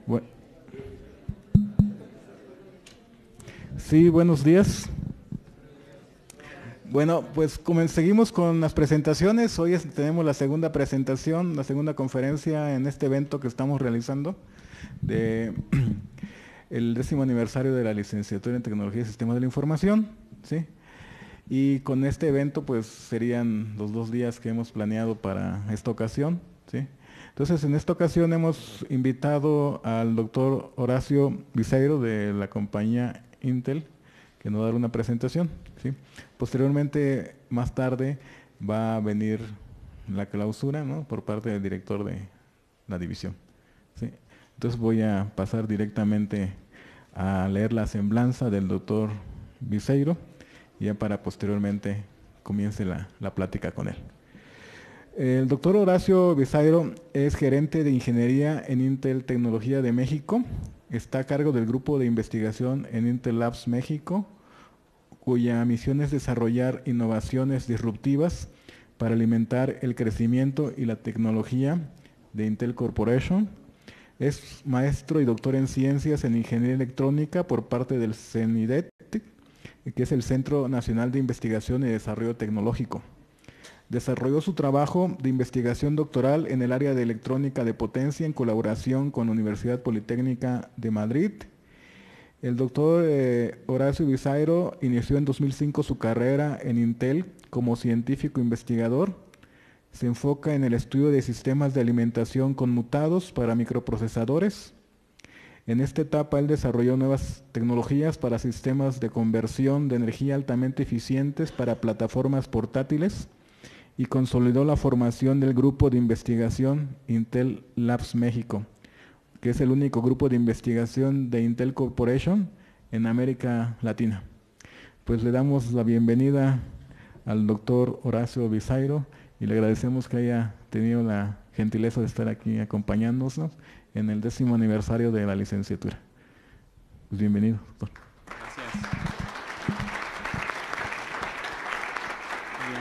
Bu- Sí, buenos días. Bueno, pues seguimos con las presentaciones. Hoy tenemos la segunda presentación, la segunda conferencia en este evento que estamos realizando de el 10º aniversario de la licenciatura en Tecnología y Sistemas de la Información, ¿sí? Y con este evento, pues serían los 2 días que hemos planeado para esta ocasión, ¿sí? Entonces, en esta ocasión hemos invitado al doctor Horacio Viseiro de la compañía Intel, que nos va a dar una presentación, ¿sí? Posteriormente, más tarde, va a venir la clausura, ¿no?, por parte del director de la división, ¿sí? Entonces voy a pasar directamente a leer la semblanza del doctor Viseiro, ya para posteriormente comience la plática con él. El doctor Horacio Viseiro es gerente de ingeniería en Intel Tecnología de México. Está a cargo del grupo de investigación en Intel Labs México, cuya misión es desarrollar innovaciones disruptivas para alimentar el crecimiento y la tecnología de Intel Corporation. Es maestro y doctor en ciencias en ingeniería electrónica por parte del CENIDET, que es el Centro Nacional de Investigación y Desarrollo Tecnológico. Desarrolló su trabajo de investigación doctoral en el área de electrónica de potencia en colaboración con la Universidad Politécnica de Madrid. El doctor Horacio Viseiro inició en 2005 su carrera en Intel como científico investigador. Se enfoca en el estudio de sistemas de alimentación conmutados para microprocesadores. En esta etapa él desarrolló nuevas tecnologías para sistemas de conversión de energía altamente eficientes para plataformas portátiles y consolidó la formación del grupo de investigación Intel Labs México, que es el único grupo de investigación de Intel Corporation en América Latina. Pues le damos la bienvenida al doctor Horacio Viseiro y le agradecemos que haya tenido la gentileza de estar aquí acompañándonos en el 10º aniversario de la licenciatura. Pues bienvenido, doctor. Gracias. Bien.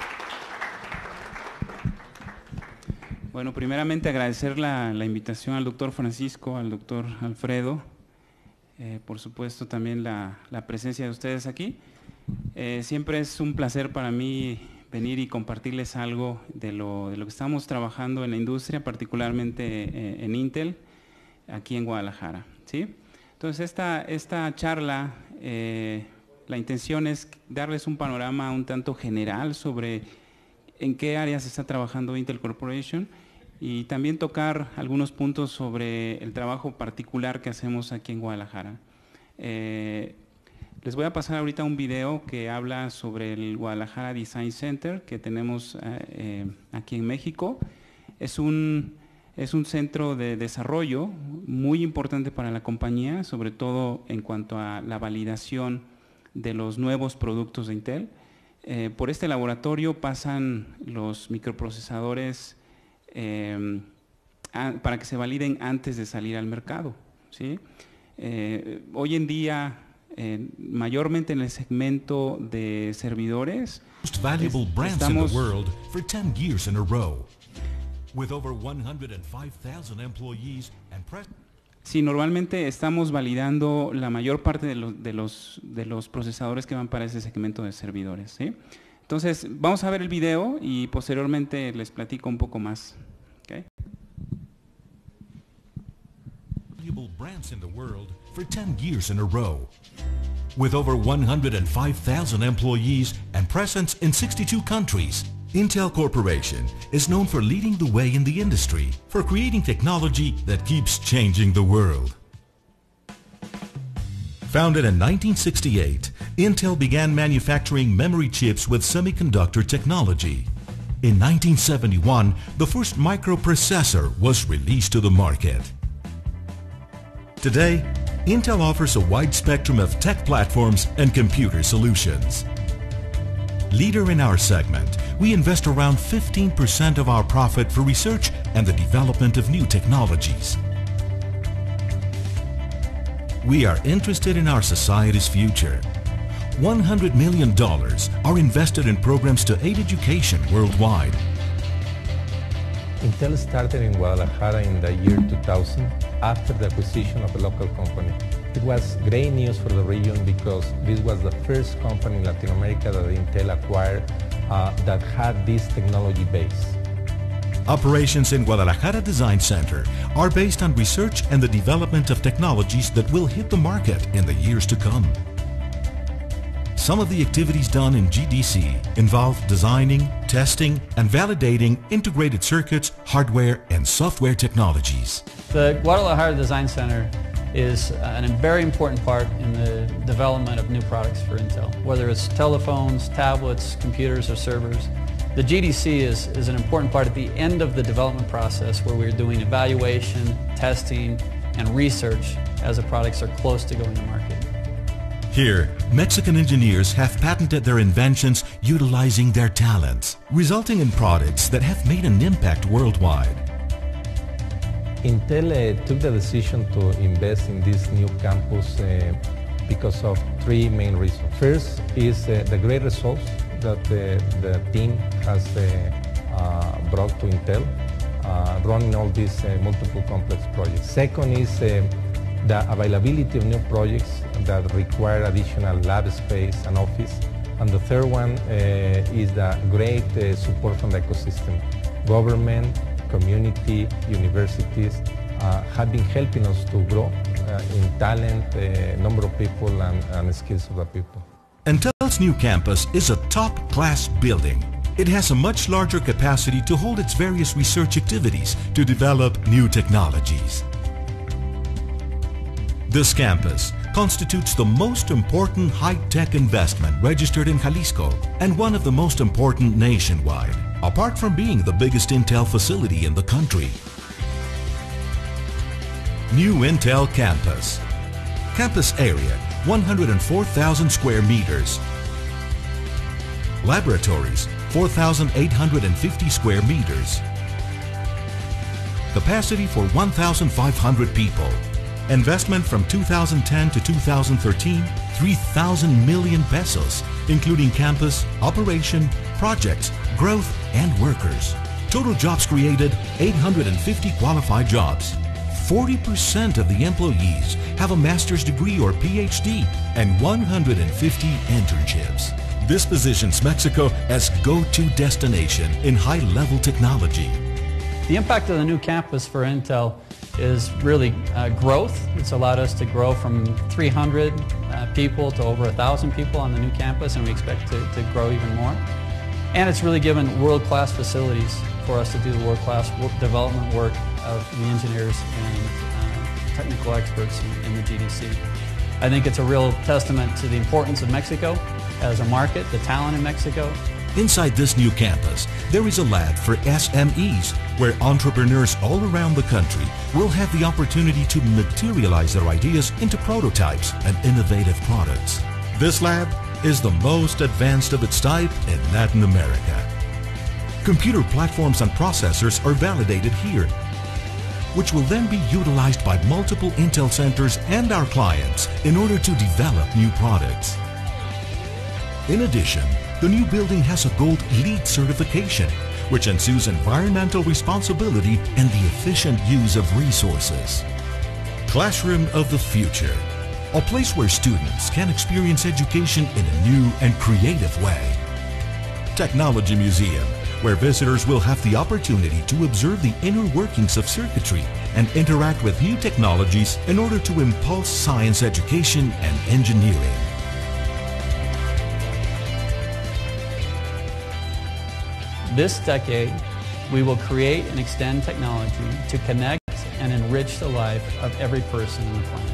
Bueno, primeramente agradecer la invitación al doctor Francisco, al doctor Alfredo, por supuesto también la presencia de ustedes aquí. Siempre es un placer para mí venir y compartirles algo de lo que estamos trabajando en la industria, particularmente en Intel, aquí en Guadalajara, ¿sí? Entonces esta charla, la intención es darles un panorama un tanto general sobre en qué áreas está trabajando Intel Corporation y también tocar algunos puntos sobre el trabajo particular que hacemos aquí en Guadalajara. Les voy a pasar ahorita un video que habla sobre el Guadalajara Design Center que tenemos aquí en México. Es un centro de desarrollo muy importante para la compañía, sobre todo en cuanto a la validación de los nuevos productos de Intel. Por este laboratorio pasan los microprocesadores para que se validen antes de salir al mercado, ¿sí? Hoy en día, mayormente en el segmento de servidores, Most valuable brands in the world for 10 years in a row. With over 105,000 employees and sí, normalmente estamos validando la mayor parte de los procesadores que van para ese segmento de servidores, ¿sí? Entonces, vamos a ver el video y posteriormente les platico un poco más. ¿Okay? valuable brands in the world for 10 years in a row. With over 105,000 employees and presence in 62 countries, Intel Corporation is known for leading the way in the industry, for creating technology that keeps changing the world. Founded in 1968, Intel began manufacturing memory chips with semiconductor technology. In 1971, the first microprocessor was released to the market. Today, Intel offers a wide spectrum of tech platforms and computer solutions. Leader in our segment, we invest around 15% of our profit for research and the development of new technologies. We are interested in our society's future. $100 million are invested in programs to aid education worldwide. Intel started in Guadalajara in the year 2000 after the acquisition of a local company. It was great news for the region because this was the first company in Latin America that Intel acquired that had this technology base. Operations in Guadalajara Design Center are based on research and the development of technologies that will hit the market in the years to come. Some of the activities done in GDC involve designing, testing, and validating integrated circuits, hardware, and software technologies. The Guadalajara Design Center is a very important part in the development of new products for Intel, whether it's telephones, tablets, computers, or servers. The GDC is an important part at the end of the development process where we're doing evaluation, testing, and research as the products are close to going to market. Here, Mexican engineers have patented their inventions utilizing their talents, resulting in products that have made an impact worldwide. Intel took the decision to invest in this new campus because of three main reasons. First is the great results that the team has brought to Intel, running all these multiple complex projects. Second is the availability of new projects that require additional lab space and office. And the third one is the great support from the ecosystem. Government, community, universities have been helping us to grow in talent, number of people, and skills of the people. Intel's new campus is a top-class building. It has a much larger capacity to hold its various research activities to develop new technologies. This campus constitutes the most important high-tech investment registered in Jalisco and one of the most important nationwide, apart from being the biggest Intel facility in the country. New Intel Campus. Campus area, 104,000 square meters. Laboratories, 4,850 square meters. Capacity for 1,500 people. Investment from 2010 to 2013, 3,000 million pesos, including campus, operation, projects, growth, and workers. Total jobs created, 850 qualified jobs. 40% of the employees have a master's degree or PhD and 150 internships. This positions Mexico as go-to destination in high-level technology. The impact of the new campus for Intel is really growth. It's allowed us to grow from 300 people to over 1,000 people on the new campus, and we expect to grow even more. And it's really given world-class facilities for us to do the world-class development work of the engineers and technical experts in the GDC. I think it's a real testament to the importance of Mexico as a market, the talent in Mexico. Inside this new campus, there is a lab for SMEs, where entrepreneurs all around the country will have the opportunity to materialize their ideas into prototypes and innovative products. This lab is the most advanced of its type in Latin America. Computer platforms and processors are validated here, which will then be utilized by multiple Intel centers and our clients in order to develop new products. In addition, the new building has a Gold LEED certification, which ensues environmental responsibility and the efficient use of resources. Classroom of the Future, a place where students can experience education in a new and creative way. Technology Museum, where visitors will have the opportunity to observe the inner workings of circuitry and interact with new technologies in order to impulse science education and engineering. This decade, we will create and extend technology to connect and enrich the life of every person on the planet.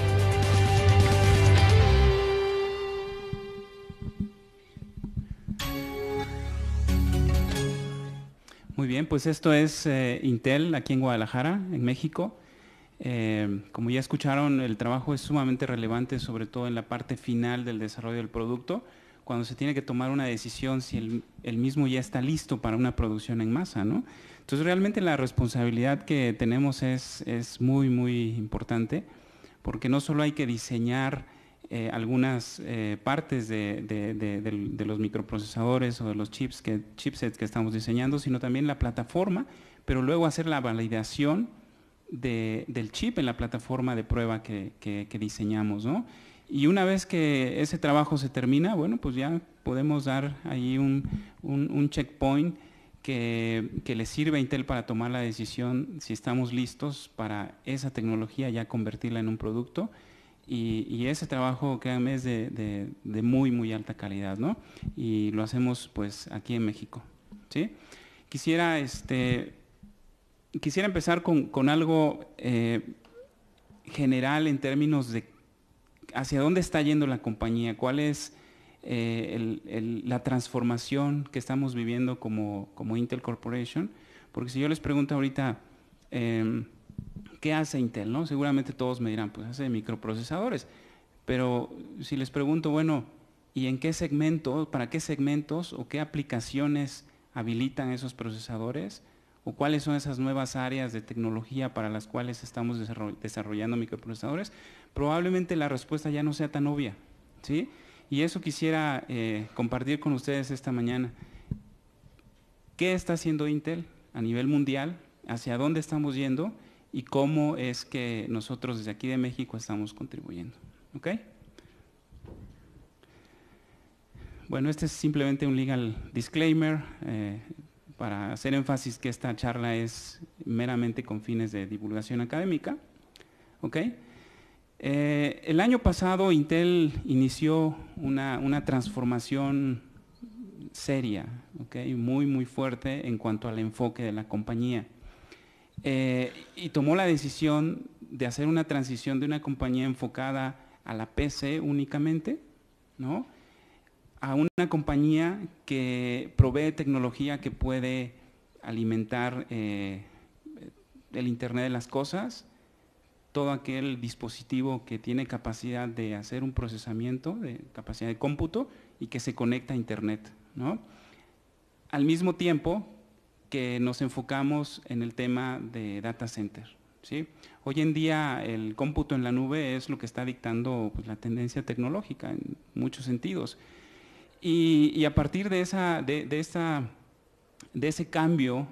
Muy bien, pues esto es Intel aquí en Guadalajara, en México. Como ya escucharon, el trabajo es sumamente relevante, sobre todo en la parte final del desarrollo del producto, cuando se tiene que tomar una decisión si el mismo ya está listo para una producción en masa, ¿no? Entonces realmente la responsabilidad que tenemos es muy, muy importante, porque no solo hay que diseñar algunas partes de los microprocesadores o de los chipsets que estamos diseñando, sino también la plataforma, pero luego hacer la validación del chip en la plataforma de prueba que diseñamos, ¿no? Y una vez que ese trabajo se termina, bueno, pues ya podemos dar ahí un checkpoint que le sirve a Intel para tomar la decisión si estamos listos para esa tecnología ya convertirla en un producto. Y ese trabajo, créanme, es de muy, muy alta calidad, ¿no? Y lo hacemos pues aquí en México, ¿sí? Quisiera empezar con algo general en términos de hacia dónde está yendo la compañía, cuál es la transformación que estamos viviendo como Intel Corporation, porque si yo les pregunto ahorita ¿qué hace Intel? ¿No? Seguramente todos me dirán, pues hace microprocesadores, pero si les pregunto, bueno, ¿y en qué segmentos, para qué segmentos o qué aplicaciones habilitan esos procesadores? ¿O cuáles son esas nuevas áreas de tecnología para las cuales estamos desarrollando microprocesadores? Probablemente la respuesta ya no sea tan obvia, ¿sí? Y eso quisiera compartir con ustedes esta mañana. ¿Qué está haciendo Intel a nivel mundial? ¿Hacia dónde estamos yendo? Y cómo es que nosotros desde aquí de México estamos contribuyendo. ¿Ok? Bueno, este es simplemente un legal disclaimer para hacer énfasis que esta charla es meramente con fines de divulgación académica. ¿Ok? El año pasado Intel inició una transformación seria, ¿okay? Muy, muy fuerte en cuanto al enfoque de la compañía. Y tomó la decisión de hacer una transición de una compañía enfocada a la PC únicamente, ¿no?, a una compañía que provee tecnología que puede alimentar el Internet de las cosas, todo aquel dispositivo que tiene capacidad de hacer un procesamiento, de capacidad de cómputo y que se conecta a Internet, ¿no? Al mismo tiempo que nos enfocamos en el tema de data center, ¿sí? Hoy en día el cómputo en la nube es lo que está dictando pues, la tendencia tecnológica en muchos sentidos. Y a partir de ese cambio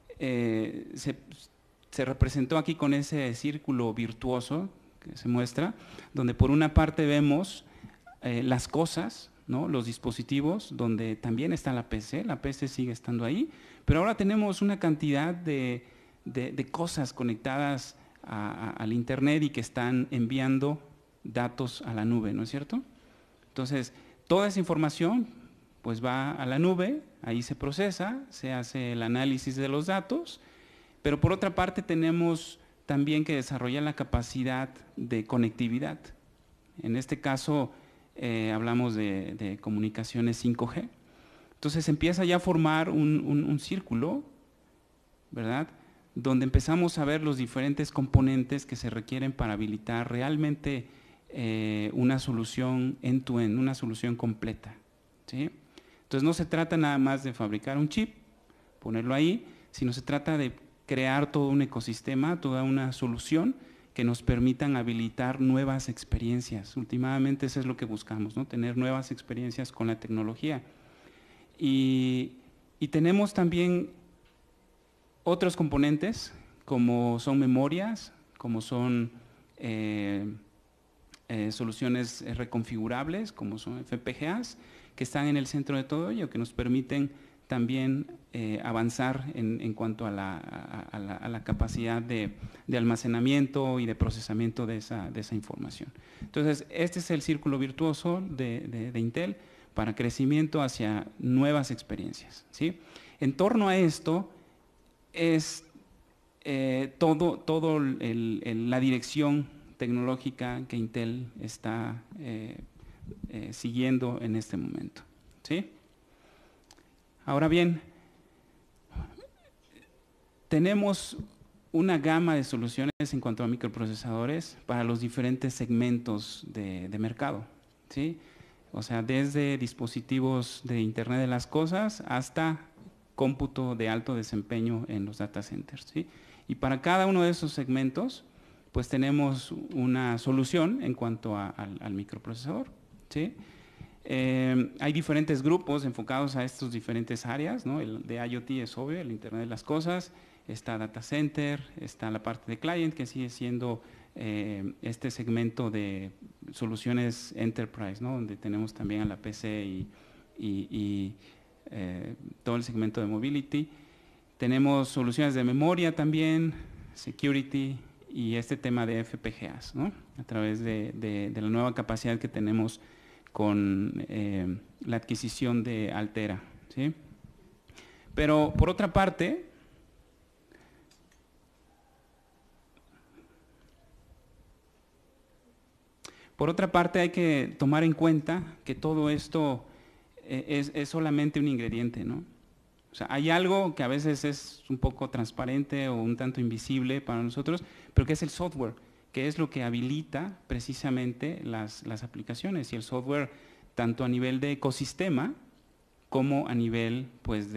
se representó aquí con ese círculo virtuoso que se muestra, donde por una parte vemos las cosas, ¿no?, los dispositivos, donde también está la PC sigue estando ahí, pero ahora tenemos una cantidad de cosas conectadas al Internet y que están enviando datos a la nube, ¿no es cierto? Entonces, toda esa información pues va a la nube, ahí se procesa, se hace el análisis de los datos, pero por otra parte tenemos también que desarrollar la capacidad de conectividad. En este caso hablamos de comunicaciones 5G. Entonces empieza ya a formar un círculo, ¿verdad?, donde empezamos a ver los diferentes componentes que se requieren para habilitar realmente una solución end-to-end, una solución completa, ¿sí? Entonces no se trata nada más de fabricar un chip, ponerlo ahí, sino se trata de crear todo un ecosistema, toda una solución que nos permitan habilitar nuevas experiencias. Últimamente eso es lo que buscamos, ¿no?, tener nuevas experiencias con la tecnología. Y tenemos también otros componentes, como son memorias, como son soluciones reconfigurables, como son FPGAs, que están en el centro de todo ello, que nos permiten también avanzar en cuanto a la capacidad de almacenamiento y de procesamiento de esa información. Entonces, este es el círculo virtuoso de Intel para crecimiento hacia nuevas experiencias, ¿sí? En torno a esto es todo la dirección tecnológica que Intel está siguiendo en este momento, ¿sí? Ahora bien, tenemos una gama de soluciones en cuanto a microprocesadores para los diferentes segmentos de mercado, ¿sí? O sea, desde dispositivos de Internet de las cosas hasta cómputo de alto desempeño en los data centers, ¿sí? Y para cada uno de esos segmentos, pues tenemos una solución en cuanto al microprocesador, ¿sí? Hay diferentes grupos enfocados a estas diferentes áreas, ¿no? El de IoT es obvio, el Internet de las cosas, está Data Center, está la parte de Client, que sigue siendo este segmento de soluciones Enterprise, ¿no? Donde tenemos también a la PC y todo el segmento de Mobility. Tenemos soluciones de memoria también, Security y este tema de FPGAs, ¿no? A través de la nueva capacidad que tenemos con la adquisición de Altera, ¿sí? Pero por otra parte, hay que tomar en cuenta que todo esto es solamente un ingrediente, ¿no? O sea, hay algo que a veces es un poco transparente o un tanto invisible para nosotros, pero que es el software, que es lo que habilita precisamente las aplicaciones. Y el software, tanto a nivel de ecosistema, como a nivel pues,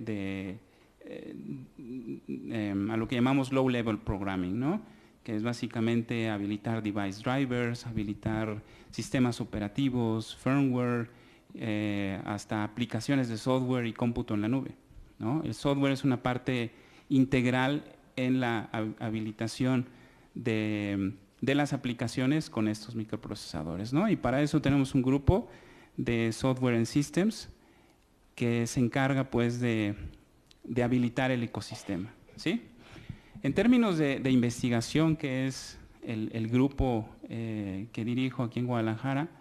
a lo que llamamos low level programming, ¿no? Que es básicamente habilitar device drivers, habilitar sistemas operativos, firmware, hasta aplicaciones de software y cómputo en la nube, ¿no? El software es una parte integral en la habilitación de las aplicaciones con estos microprocesadores, ¿no? Y para eso tenemos un grupo de Software and Systems que se encarga pues de habilitar el ecosistema, ¿sí? En términos de investigación, que es el grupo que dirijo aquí en Guadalajara,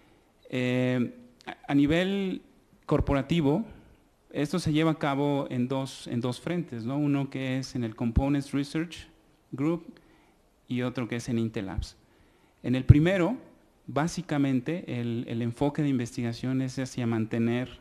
a nivel corporativo, esto se lleva a cabo en dos frentes, ¿no? Uno que es en el Components Research Group y otro que es en Intel Labs. En el primero, básicamente, el enfoque de investigación es hacia mantener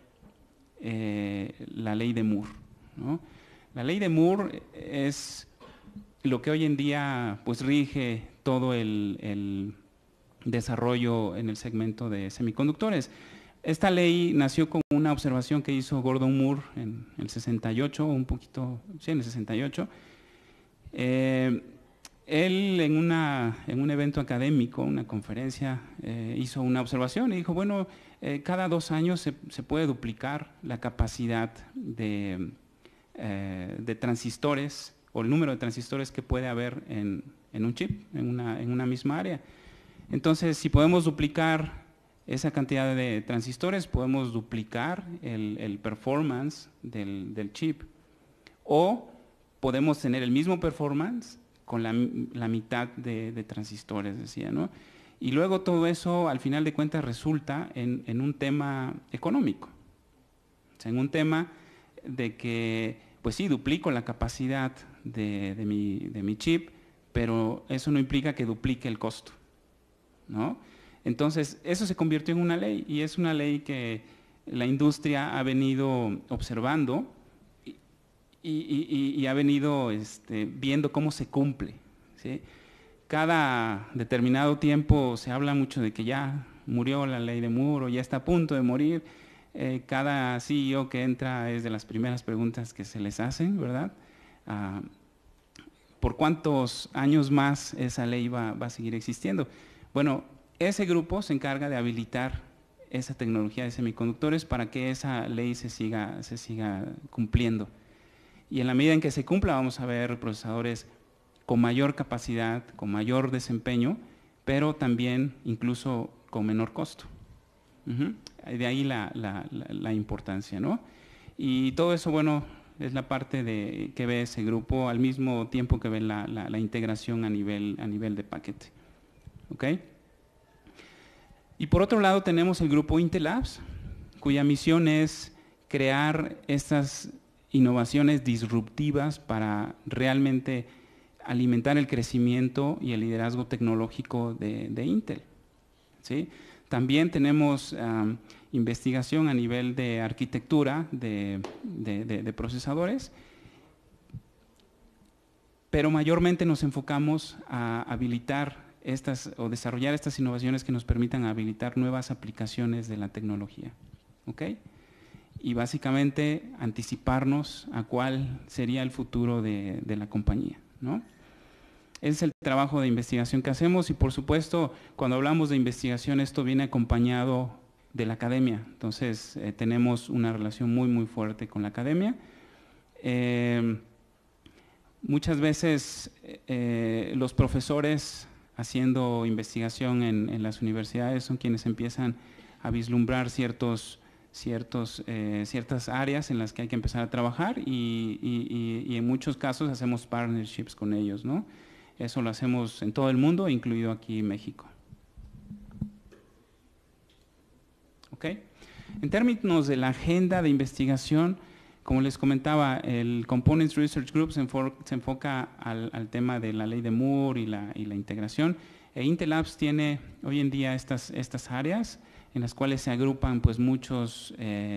la ley de Moore, ¿no? La ley de Moore es lo que hoy en día pues, rige todo el desarrollo en el segmento de semiconductores. Esta ley nació con una observación que hizo Gordon Moore en el 68, un poquito, sí, en el 68. Él en un evento académico, una conferencia, hizo una observación y dijo, bueno, cada 2 años se puede duplicar la capacidad de transistores o el número de transistores que puede haber en un chip, en una misma área. Entonces, si podemos duplicar esa cantidad de transistores, podemos duplicar el performance del chip. O podemos tener el mismo performance con la mitad de transistores, decía, ¿no? Y luego todo eso, al final de cuentas, resulta en un tema económico. O sea, en un tema de que, pues sí, duplico la capacidad de mi chip, pero eso no implica que duplique el costo, ¿no? Entonces, eso se convirtió en una ley y es una ley que la industria ha venido observando y ha venido viendo cómo se cumple, ¿sí? Cada determinado tiempo se habla mucho de que ya murió la ley de Moore o ya está a punto de morir. Cada CEO que entra es de las primeras preguntas que se les hacen, ¿verdad? ¿Por cuántos años más esa ley va a seguir existiendo? Bueno, ese grupo se encarga de habilitar esa tecnología de semiconductores para que esa ley se siga cumpliendo. Y en la medida en que se cumpla vamos a ver procesadores con mayor capacidad, con mayor desempeño, pero también incluso con menor costo. De ahí la importancia, ¿no? Y todo eso, bueno, es la parte que ve ese grupo al mismo tiempo que ve la integración a nivel de paquete. ¿Ok? Y por otro lado tenemos el grupo Intel Labs, cuya misión es crear estas innovaciones disruptivas para realmente alimentar el crecimiento y el liderazgo tecnológico de Intel, ¿sí? También tenemos investigación a nivel de arquitectura de procesadores, pero mayormente nos enfocamos a habilitar o desarrollar estas innovaciones que nos permitan habilitar nuevas aplicaciones de la tecnología, ¿ok? Y básicamente anticiparnos a cuál sería el futuro de la compañía, ¿no? Es el trabajo de investigación que hacemos y por supuesto cuando hablamos de investigación esto viene acompañado de la academia. Entonces tenemos una relación muy fuerte con la academia. Muchas veces los profesores haciendo investigación en las universidades son quienes empiezan a vislumbrar ciertas áreas en las que hay que empezar a trabajar y en muchos casos hacemos partnerships con ellos, ¿no? Eso lo hacemos en todo el mundo, incluido aquí en México. ¿Okay? En términos de la agenda de investigación, como les comentaba, el Components Research Group se enfoca al tema de la ley de Moore y la integración. Intel Labs tiene hoy en día estas áreas en las cuales se agrupan pues muchos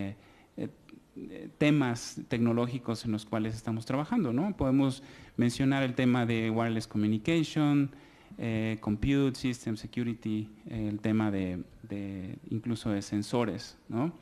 temas tecnológicos en los cuales estamos trabajando, ¿no? Podemos mencionar el tema de wireless communication, compute, system security, el tema incluso de sensores, ¿no?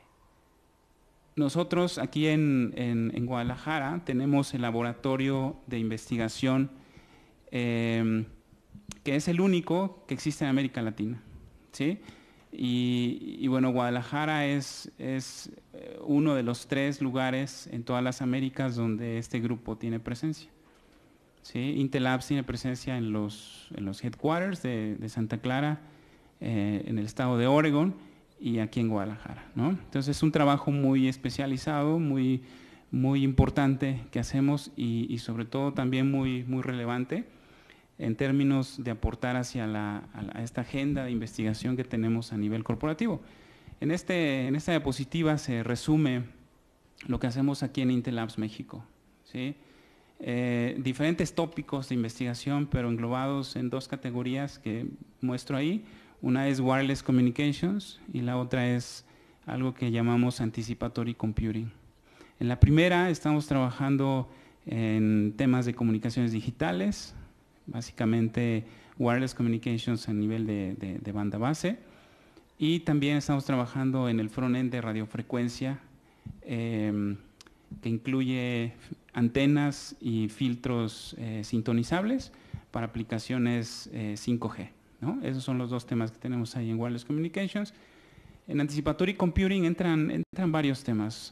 Nosotros aquí en Guadalajara tenemos el laboratorio de investigación que es el único que existe en América Latina, ¿sí? Y bueno, Guadalajara es uno de los 3 lugares en todas las Américas donde este grupo tiene presencia, ¿sí? Intel Labs tiene presencia en los headquarters de Santa Clara, en el estado de Oregon y aquí en Guadalajara, ¿no? Entonces es un trabajo muy especializado, muy importante que hacemos y sobre todo también muy relevante en términos de aportar hacia a esta agenda de investigación que tenemos a nivel corporativo. En esta diapositiva se resume lo que hacemos aquí en Intel Labs México, ¿sí? Diferentes tópicos de investigación, pero englobados en 2 categorías que muestro ahí. Una es Wireless Communications y la otra es algo que llamamos Anticipatory Computing. En la primera estamos trabajando en temas de comunicaciones digitales, básicamente Wireless Communications a nivel de banda base, y también estamos trabajando en el front-end de radiofrecuencia, que incluye antenas y filtros sintonizables para aplicaciones 5G. ¿No? Esos son los 2 temas que tenemos ahí en Wireless Communications. En Anticipatory Computing entran varios temas.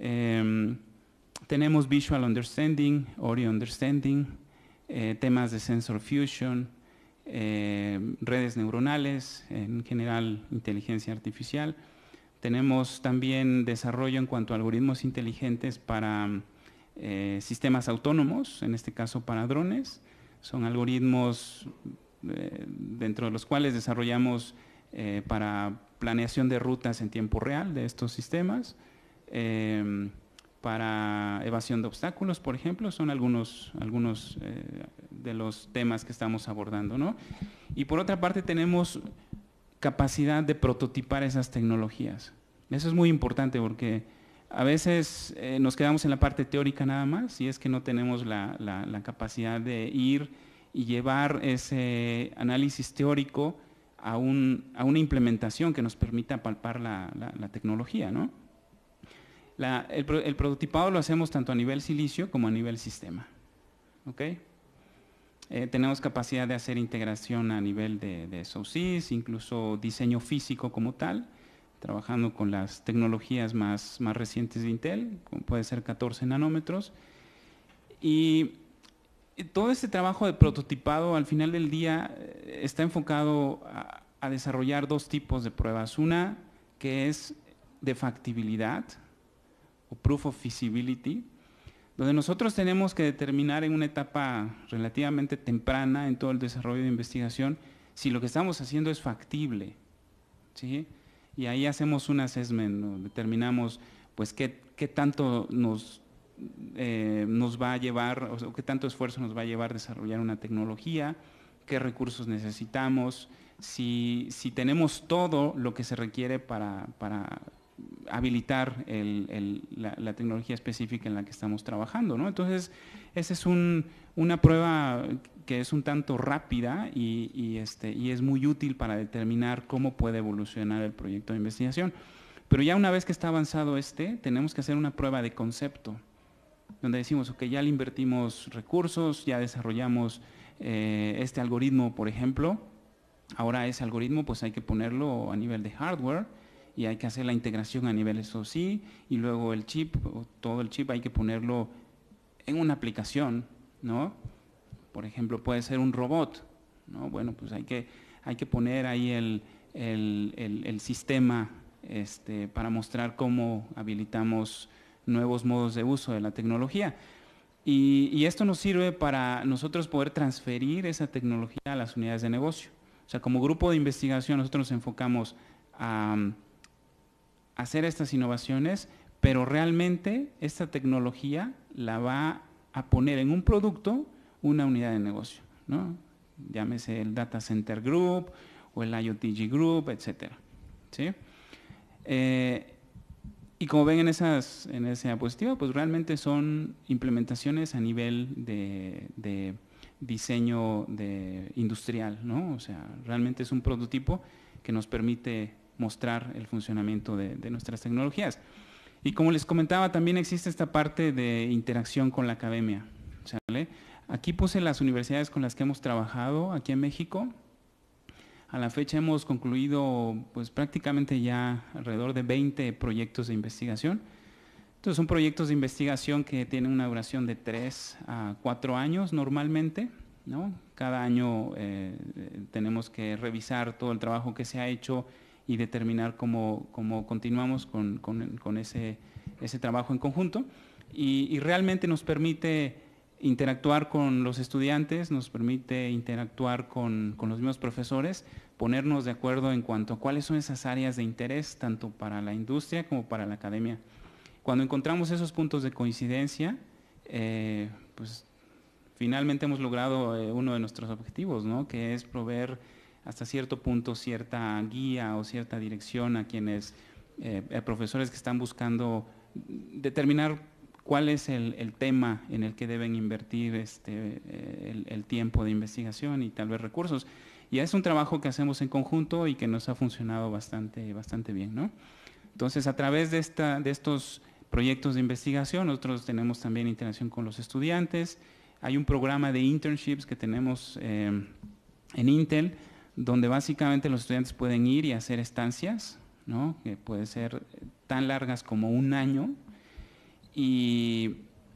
Tenemos Visual Understanding, Audio Understanding, temas de Sensor Fusion, redes neuronales, en general inteligencia artificial. Tenemos también desarrollo en cuanto a algoritmos inteligentes para sistemas autónomos, en este caso para drones. Son algoritmos dentro de los cuales desarrollamos para planeación de rutas en tiempo real de estos sistemas, para evasión de obstáculos, por ejemplo, son algunos de los temas que estamos abordando, ¿no? Y por otra parte tenemos capacidad de prototipar esas tecnologías. Eso es muy importante porque a veces nos quedamos en la parte teórica nada más y es que no tenemos la capacidad de ir y llevar ese análisis teórico a una implementación que nos permita palpar la tecnología, ¿no? El prototipado lo hacemos tanto a nivel silicio como a nivel sistema, ¿okay? Tenemos capacidad de hacer integración a nivel de SoCs, incluso diseño físico como tal, trabajando con las tecnologías más recientes de Intel, como puede ser 14 nanómetros. Y todo este trabajo de prototipado al final del día está enfocado a desarrollar 2 tipos de pruebas. Una que es de factibilidad o Proof of Feasibility, donde nosotros tenemos que determinar en una etapa relativamente temprana en todo el desarrollo de investigación si lo que estamos haciendo es factible, ¿sí? Y ahí hacemos un assessment, ¿no? Determinamos pues qué tanto nos va a llevar, o qué tanto esfuerzo nos va a llevar desarrollar una tecnología, qué recursos necesitamos, si tenemos todo lo que se requiere para habilitar la tecnología específica en la que estamos trabajando, ¿no? Entonces, esa es una prueba que es un tanto rápida y es muy útil para determinar cómo puede evolucionar el proyecto de investigación. Pero ya una vez que está avanzado tenemos que hacer una prueba de concepto, donde decimos, ok, ya le invertimos recursos, ya desarrollamos este algoritmo, por ejemplo. Ahora ese algoritmo pues hay que ponerlo a nivel de hardware y hay que hacer la integración a nivel SoC y luego el chip, todo el chip hay que ponerlo en una aplicación, ¿no? Por ejemplo, puede ser un robot, ¿no? Bueno, pues hay que poner ahí el sistema para mostrar cómo habilitamos nuevos modos de uso de la tecnología. Y esto nos sirve para nosotros poder transferir esa tecnología a las unidades de negocio. O sea, como grupo de investigación nosotros nos enfocamos a hacer estas innovaciones, pero realmente esta tecnología la va a poner en un producto una unidad de negocio, ¿no? Llámese el Data Center Group o el IoTG Group, etcétera, ¿sí? Y como ven en esa diapositiva, pues realmente son implementaciones a nivel de diseño industrial, ¿no? O sea, realmente es un prototipo que nos permite mostrar el funcionamiento de nuestras tecnologías. Y como les comentaba, también existe esta parte de interacción con la academia, ¿sale? Aquí puse las universidades con las que hemos trabajado aquí en México. A la fecha hemos concluido pues prácticamente ya alrededor de 20 proyectos de investigación. Entonces son proyectos de investigación que tienen una duración de 3 a 4 años normalmente, ¿no? Cada año tenemos que revisar todo el trabajo que se ha hecho y determinar cómo continuamos con ese trabajo en conjunto. Y realmente nos permite interactuar con los estudiantes, nos permite interactuar con los mismos profesores, ponernos de acuerdo en cuanto a cuáles son esas áreas de interés, tanto para la industria como para la academia. Cuando encontramos esos puntos de coincidencia, pues finalmente hemos logrado uno de nuestros objetivos, ¿no? Que es proveer hasta cierto punto cierta guía o cierta dirección a quienes, profesores que están buscando determinar cuál es el tema en el que deben invertir el tiempo de investigación y tal vez recursos. Y es un trabajo que hacemos en conjunto y que nos ha funcionado bastante bien, ¿no? Entonces, a través de estos proyectos de investigación, nosotros tenemos también interacción con los estudiantes. Hay un programa de internships que tenemos en Intel, donde básicamente los estudiantes pueden ir y hacer estancias, ¿no? Que pueden ser tan largas como un año. Y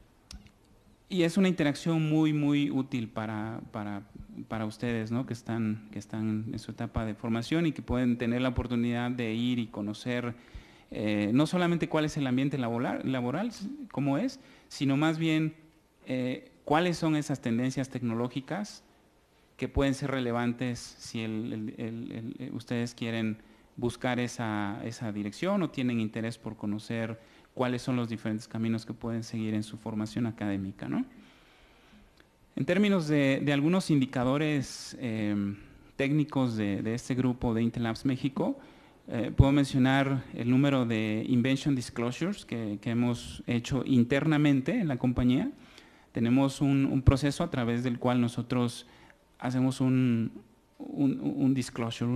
es una interacción muy útil para ustedes, ¿no? que están en su etapa de formación y que pueden tener la oportunidad de ir y conocer no solamente cuál es el ambiente laboral, cómo es, sino más bien cuáles son esas tendencias tecnológicas que pueden ser relevantes si ustedes quieren buscar esa dirección o tienen interés por conocer cuáles son los diferentes caminos que pueden seguir en su formación académica, ¿no? En términos de algunos indicadores técnicos de este grupo de Intel Labs México, puedo mencionar el número de Invention Disclosures que hemos hecho internamente en la compañía. Tenemos un proceso a través del cual nosotros hacemos un disclosure,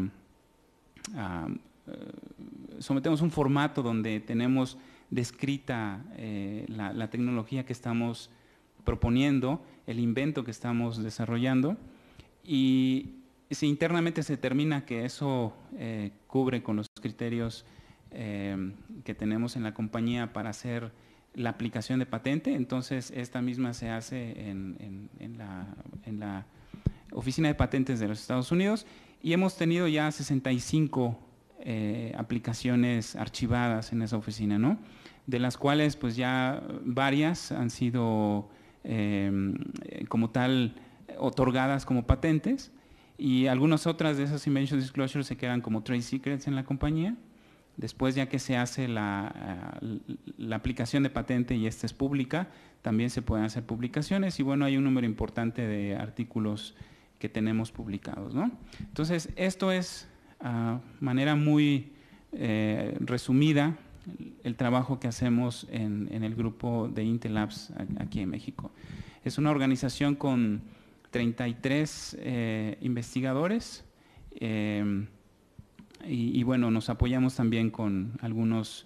sometemos un formato donde tenemos descrita la tecnología que estamos proponiendo, el invento que estamos desarrollando, y si internamente se determina que eso cubre con los criterios que tenemos en la compañía para hacer la aplicación de patente, entonces esta misma se hace en la Oficina de Patentes de los Estados Unidos, y hemos tenido ya 65 aplicaciones archivadas en esa oficina, ¿no? De las cuales pues ya varias han sido como tal otorgadas como patentes, y algunas otras de esas Invention Disclosures se quedan como trade secrets en la compañía. Después, ya que se hace la aplicación de patente y esta es pública, también se pueden hacer publicaciones, y bueno, hay un número importante de artículos que tenemos publicados, ¿no? Entonces, esto es manera muy resumida el trabajo que hacemos en el grupo de Intel Labs aquí en México. Es una organización con 33 investigadores y bueno, nos apoyamos también con algunos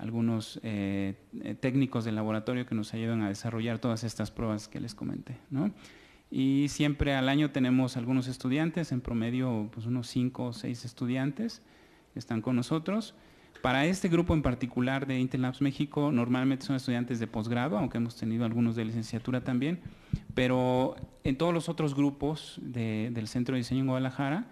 técnicos del laboratorio que nos ayudan a desarrollar todas estas pruebas que les comenté, ¿no? Y siempre al año tenemos algunos estudiantes, en promedio pues unos 5 o 6 estudiantes que están con nosotros. Para este grupo en particular de Intel Labs México, normalmente son estudiantes de posgrado, aunque hemos tenido algunos de licenciatura también, pero en todos los otros grupos del Centro de Diseño en Guadalajara,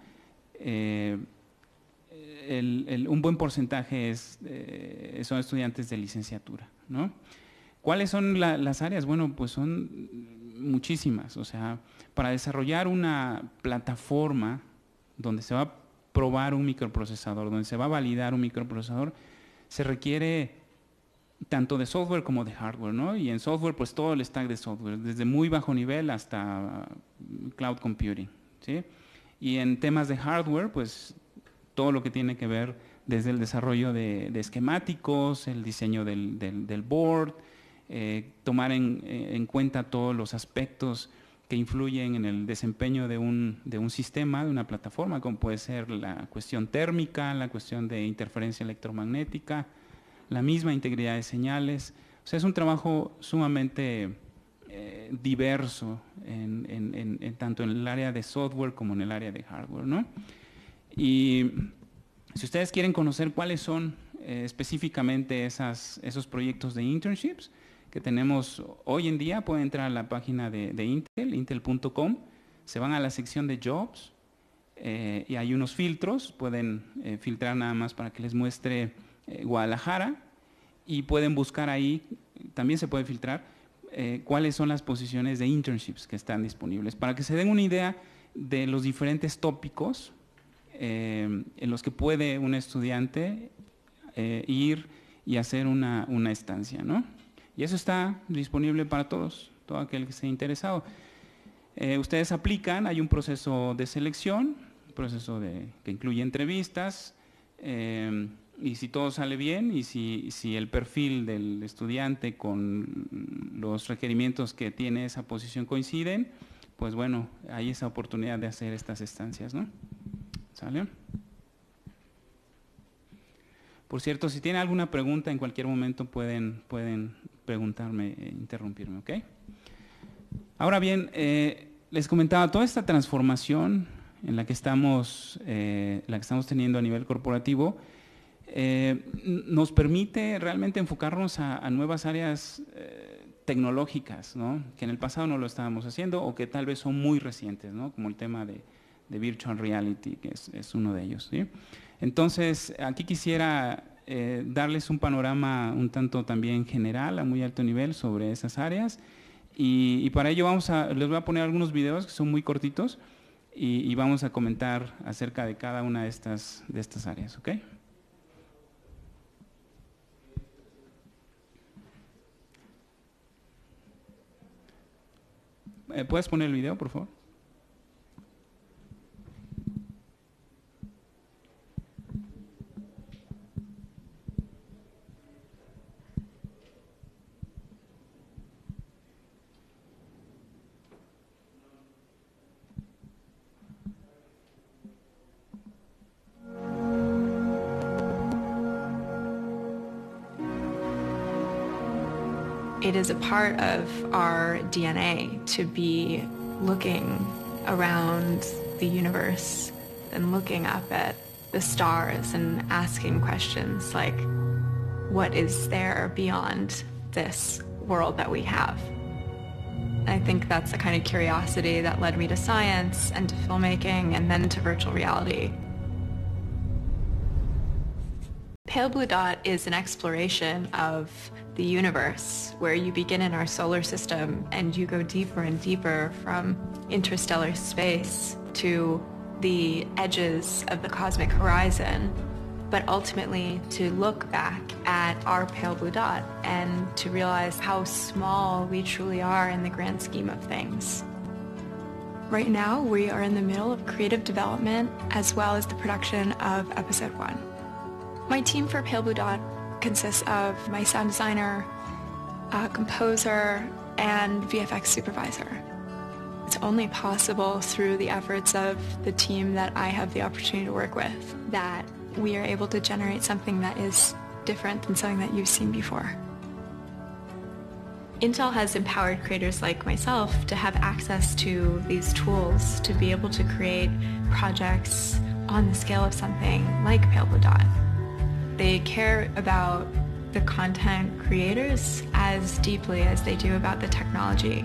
un buen porcentaje son estudiantes de licenciatura, ¿no? ¿Cuáles son las áreas? Bueno, pues son muchísimas. O sea, para desarrollar una plataforma donde se va a probar un microprocesador, donde se va a validar un microprocesador, se requiere tanto de software como de hardware, ¿no? Y en software, pues todo el stack de software, desde muy bajo nivel hasta cloud computing, ¿sí? Y en temas de hardware, pues todo lo que tiene que ver desde el desarrollo de esquemáticos, el diseño del board, tomar en cuenta todos los aspectos que influyen en el desempeño de un sistema, de una plataforma, como puede ser la cuestión térmica, la cuestión de interferencia electromagnética, la misma integridad de señales. O sea, es un trabajo sumamente diverso tanto en el área de software como en el área de hardware, ¿no? Y si ustedes quieren conocer cuáles son específicamente esos proyectos de internships que tenemos hoy en día, pueden entrar a la página de Intel, intel.com, se van a la sección de Jobs y hay unos filtros, pueden filtrar nada más para que les muestre Guadalajara y pueden buscar ahí, también se puede filtrar cuáles son las posiciones de internships que están disponibles, para que se den una idea de los diferentes tópicos en los que puede un estudiante ir y hacer una estancia, ¿no? Y eso está disponible para todos, todo aquel que esté interesado. Ustedes aplican, hay un proceso de selección, un proceso que incluye entrevistas, y si todo sale bien y si el perfil del estudiante con los requerimientos que tiene esa posición coinciden, pues bueno, hay esa oportunidad de hacer estas estancias, ¿no? ¿Sale? Por cierto, si tienen alguna pregunta en cualquier momento pueden preguntarme, interrumpirme, ¿ok? Ahora bien, les comentaba, toda esta transformación en la que estamos teniendo a nivel corporativo nos permite realmente enfocarnos a nuevas áreas tecnológicas, ¿no? Que en el pasado no lo estábamos haciendo o que tal vez son muy recientes, ¿no? Como el tema de Virtual Reality, que es uno de ellos, ¿sí? Entonces, aquí quisiera darles un panorama un tanto también general, a muy alto nivel, sobre esas áreas. Y para ello les voy a poner algunos videos que son muy cortitos y vamos a comentar acerca de cada una de estas áreas, ¿ok? ¿Puedes poner el video, por favor? It is a part of our DNA to be looking around the universe and looking up at the stars and asking questions like, what is there beyond this world that we have? I think that's the kind of curiosity that led me to science and to filmmaking and then to virtual reality. Pale Blue Dot is an exploration of the universe where you begin in our solar system and you go deeper and deeper from interstellar space to the edges of the cosmic horizon, but ultimately to look back at our pale blue dot and to realize how small we truly are in the grand scheme of things. Right now, we are in the middle of creative development as well as the production of episode 1. My team for Pale Blue Dot consists of my sound designer, composer, and VFX supervisor. It's only possible through the efforts of the team that I have the opportunity to work with that we are able to generate something that is different than something that you've seen before. Intel has empowered creators like myself to have access to these tools to be able to create projects on the scale of something like Pale Blue Dot. They care about the content creators as deeply as they do about the technology.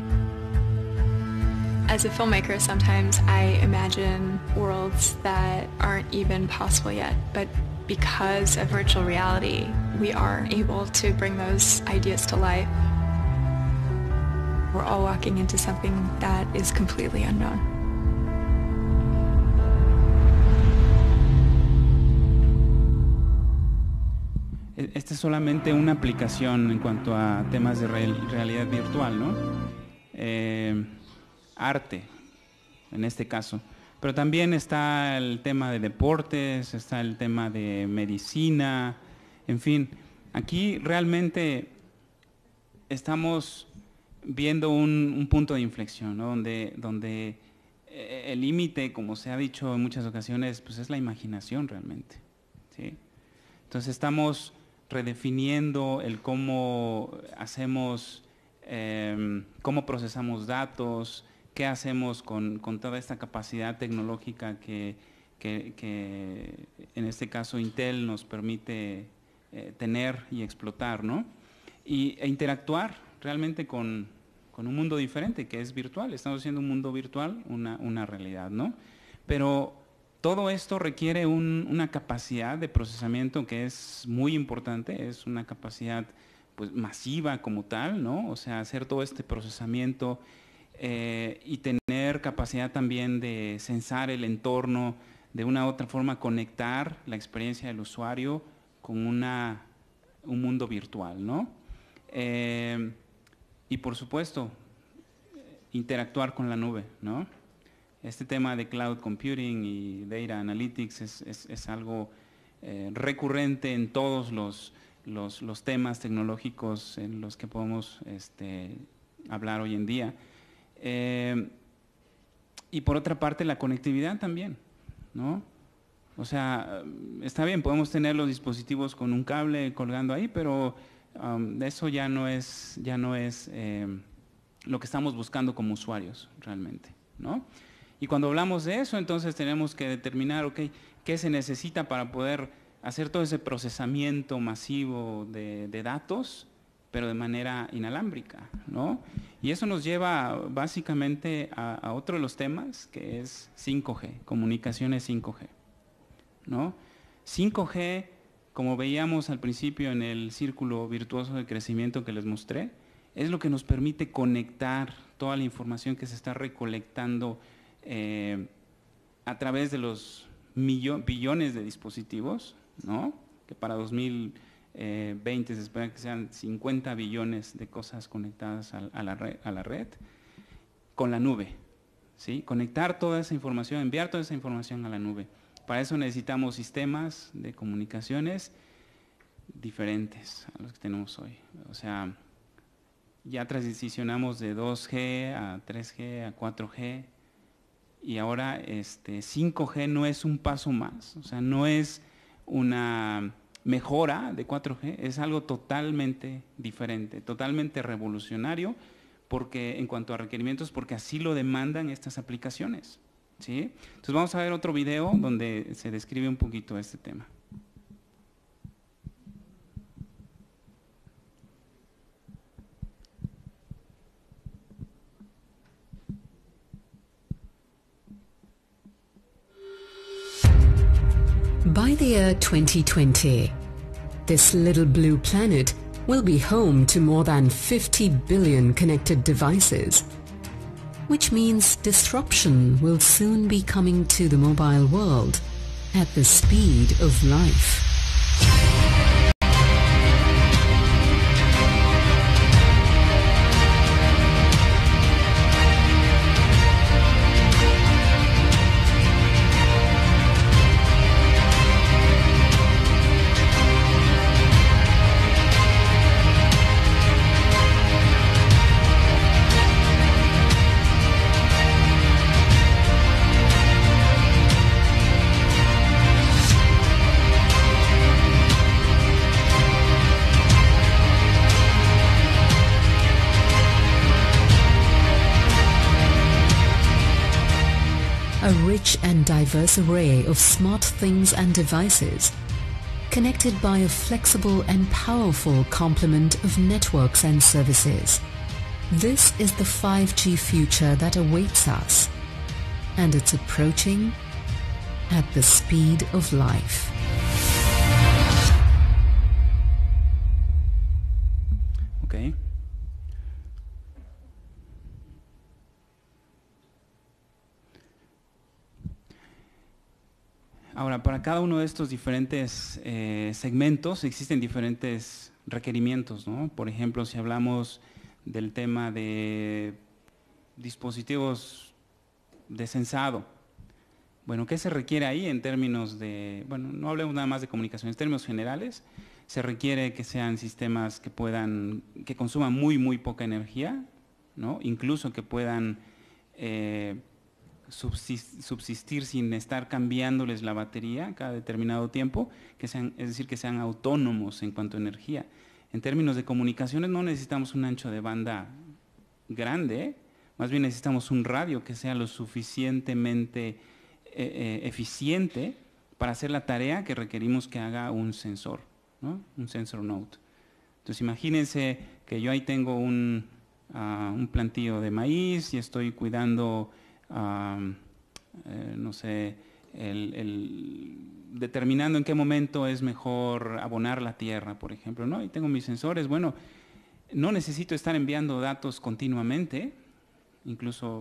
As a filmmaker, sometimes I imagine worlds that aren't even possible yet, but because of virtual reality, we are able to bring those ideas to life. We're all walking into something that is completely unknown. Esta es solamente una aplicación en cuanto a temas de realidad virtual, ¿no? Arte, en este caso. Pero también está el tema de deportes, está el tema de medicina, en fin. Aquí realmente estamos viendo un punto de inflexión, ¿no? donde el límite, como se ha dicho en muchas ocasiones, pues es la imaginación realmente, ¿sí? Entonces estamos redefiniendo el cómo hacemos, cómo procesamos datos, qué hacemos con toda esta capacidad tecnológica que en este caso Intel nos permite tener y explotar, ¿no? E interactuar realmente con un mundo diferente que es virtual. Estamos haciendo un mundo virtual, una realidad, ¿no? Pero todo esto requiere una capacidad de procesamiento que es muy importante, es una capacidad pues masiva como tal, ¿no? O sea, hacer todo este procesamiento y tener capacidad también de sensar el entorno, de una u otra forma conectar la experiencia del usuario con un mundo virtual, ¿no? Y por supuesto, interactuar con la nube, ¿no? Este tema de cloud computing y data analytics es algo recurrente en todos los temas tecnológicos en los que podemos hablar hoy en día. Y por otra parte la conectividad también, ¿no? O sea, está bien, podemos tener los dispositivos con un cable colgando ahí, pero eso ya no es lo que estamos buscando como usuarios realmente, ¿no? Y cuando hablamos de eso, entonces tenemos que determinar, ok, qué se necesita para poder hacer todo ese procesamiento masivo de datos, pero de manera inalámbrica, ¿no? Y eso nos lleva básicamente a otro de los temas, que es 5G, comunicaciones 5G, ¿no? 5G, como veíamos al principio en el círculo virtuoso de crecimiento que les mostré, es lo que nos permite conectar toda la información que se está recolectando a través de los billones de dispositivos, ¿no? Que para 2020 se espera que sean 50 billones de cosas conectadas a la red, con la nube, ¿sí? Conectar toda esa información, enviar toda esa información a la nube. Para eso necesitamos sistemas de comunicaciones diferentes a los que tenemos hoy. O sea, ya transicionamos de 2G a 3G a 4G y ahora 5G no es un paso más, o sea, no es una mejora de 4G, es algo totalmente diferente, totalmente revolucionario, porque en cuanto a requerimientos, porque así lo demandan estas aplicaciones, ¿sí? Entonces vamos a ver otro video donde se describe un poquito este tema. By the year 2020, this little blue planet will be home to more than 50 billion connected devices, which means disruption will soon be coming to the mobile world at the speed of life. A rich and diverse array of smart things and devices connected by a flexible and powerful complement of networks and services. This is the 5G future that awaits us, and it's approaching at the speed of life. Okay. Ahora, para cada uno de estos diferentes segmentos existen diferentes requerimientos, ¿no? Por ejemplo, si hablamos del tema de dispositivos de sensado, bueno, ¿qué se requiere ahí en términos de, bueno, no hablemos nada más de comunicación, en términos generales, se requiere que sean sistemas que consuman muy poca energía, ¿no? Incluso que puedan subsistir sin estar cambiándoles la batería cada determinado tiempo, es decir, que sean autónomos en cuanto a energía. En términos de comunicaciones no necesitamos un ancho de banda grande, más bien necesitamos un radio que sea lo suficientemente eficiente para hacer la tarea que requerimos que haga un sensor, ¿no? Un sensor node. Entonces imagínense que yo ahí tengo un plantío de maíz y estoy cuidando, no sé, determinando en qué momento es mejor abonar la tierra, por ejemplo, ¿no? Y tengo mis sensores. Bueno, no necesito estar enviando datos continuamente, incluso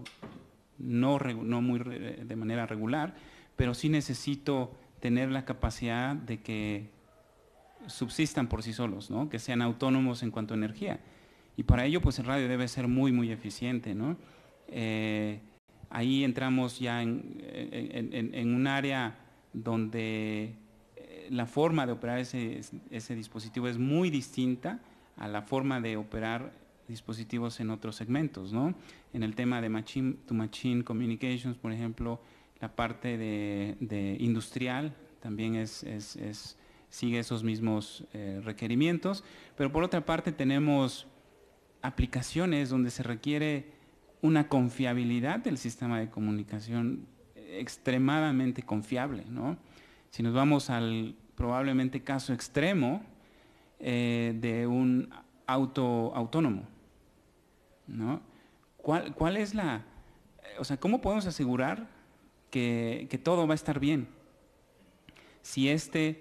de manera regular, pero sí necesito tener la capacidad de que subsistan por sí solos, ¿no? Que sean autónomos en cuanto a energía. Y para ello, pues el radio debe ser muy eficiente, ¿no? Ahí entramos ya en un área donde la forma de operar ese dispositivo es muy distinta a la forma de operar dispositivos en otros segmentos, ¿no? En el tema de Machine-to-Machine Communications, por ejemplo, la parte de industrial también sigue esos mismos requerimientos, pero por otra parte tenemos aplicaciones donde se requiere una confiabilidad del sistema de comunicación extremadamente confiable, ¿no? Si nos vamos al probablemente caso extremo de un auto autónomo, ¿no? ¿Cuál es cómo podemos asegurar que todo va a estar bien? Si este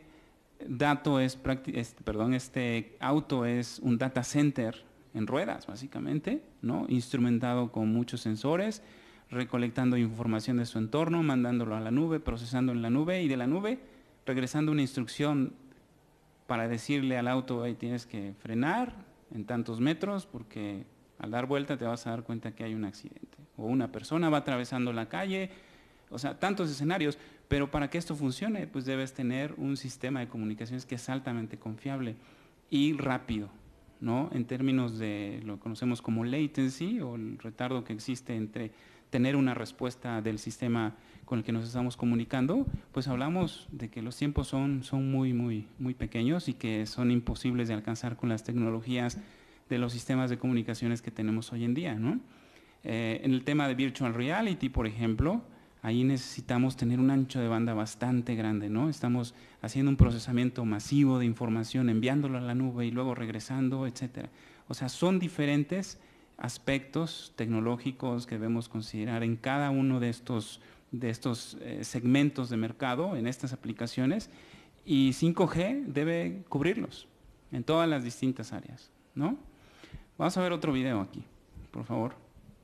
auto es un data center en ruedas, básicamente, ¿no? Instrumentado con muchos sensores, recolectando información de su entorno, mandándolo a la nube, procesando en la nube y de la nube regresando una instrucción para decirle al auto, ahí tienes que frenar en tantos metros porque al dar vuelta te vas a dar cuenta que hay un accidente. O una persona va atravesando la calle, o sea, tantos escenarios, pero para que esto funcione, pues debes tener un sistema de comunicaciones que es altamente confiable y rápido, ¿no? En términos de lo que conocemos como latency o el retardo que existe entre tener una respuesta del sistema con el que nos estamos comunicando, pues hablamos de que los tiempos son muy pequeños y que son imposibles de alcanzar con las tecnologías de los sistemas de comunicaciones que tenemos hoy en día, ¿no? En el tema de virtual reality, por ejemplo, ahí necesitamos tener un ancho de banda bastante grande, ¿no? Estamos haciendo un procesamiento masivo de información, enviándolo a la nube y luego regresando, etcétera. O sea, son diferentes aspectos tecnológicos que debemos considerar en cada uno de estos segmentos de mercado, en estas aplicaciones, y 5G debe cubrirlos en todas las distintas áreas, ¿no? Vamos a ver otro video aquí, por favor.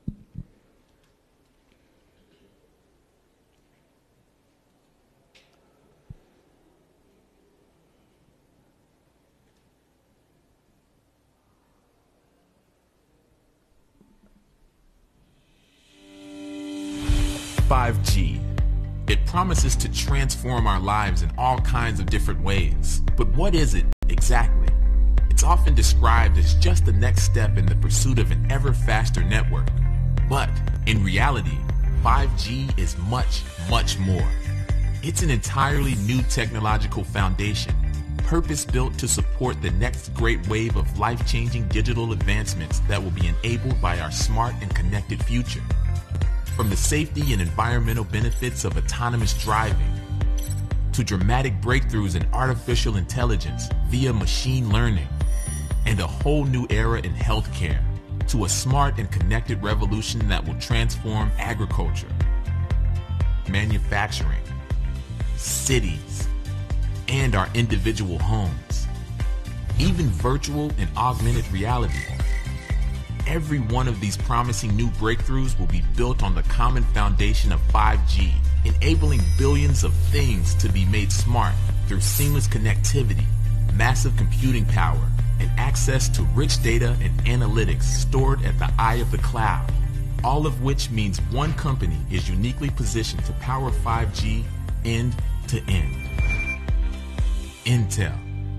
5G. It promises to transform our lives in all kinds of different ways. But what is it exactly? It's often described as just the next step in the pursuit of an ever faster network. But in reality, 5G is much, much more. It's an entirely new technological foundation, purpose-built to support the next great wave of life-changing digital advancements that will be enabled by our smart and connected future. From the safety and environmental benefits of autonomous driving, to dramatic breakthroughs in artificial intelligence via machine learning, and a whole new era in healthcare, to a smart and connected revolution that will transform agriculture, manufacturing, cities, and our individual homes, even virtual and augmented reality. Every one of these promising new breakthroughs will be built on the common foundation of 5G, enabling billions of things to be made smart through seamless connectivity, massive computing power, and access to rich data and analytics stored at the eye of the cloud, all of which means one company is uniquely positioned to power 5G end to end. Intel.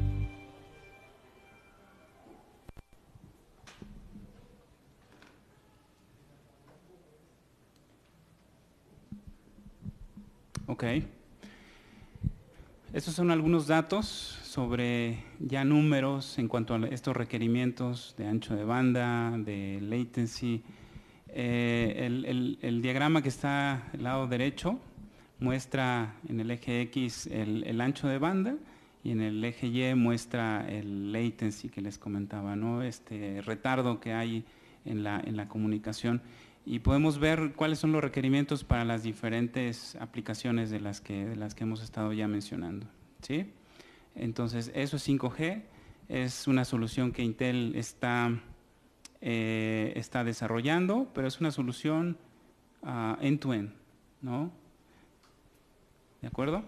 Ok. Estos son algunos datos sobre ya números en cuanto a estos requerimientos de ancho de banda, de latency. El diagrama que está al lado derecho muestra en el eje X el ancho de banda y en el eje Y muestra el latency que les comentaba, ¿no? Este retardo que hay en la comunicación. Y podemos ver cuáles son los requerimientos para las diferentes aplicaciones de las que hemos estado ya mencionando, ¿sí? Entonces, eso es 5G, es una solución que Intel está desarrollando, pero es una solución end-to-end, ¿no? ¿De acuerdo?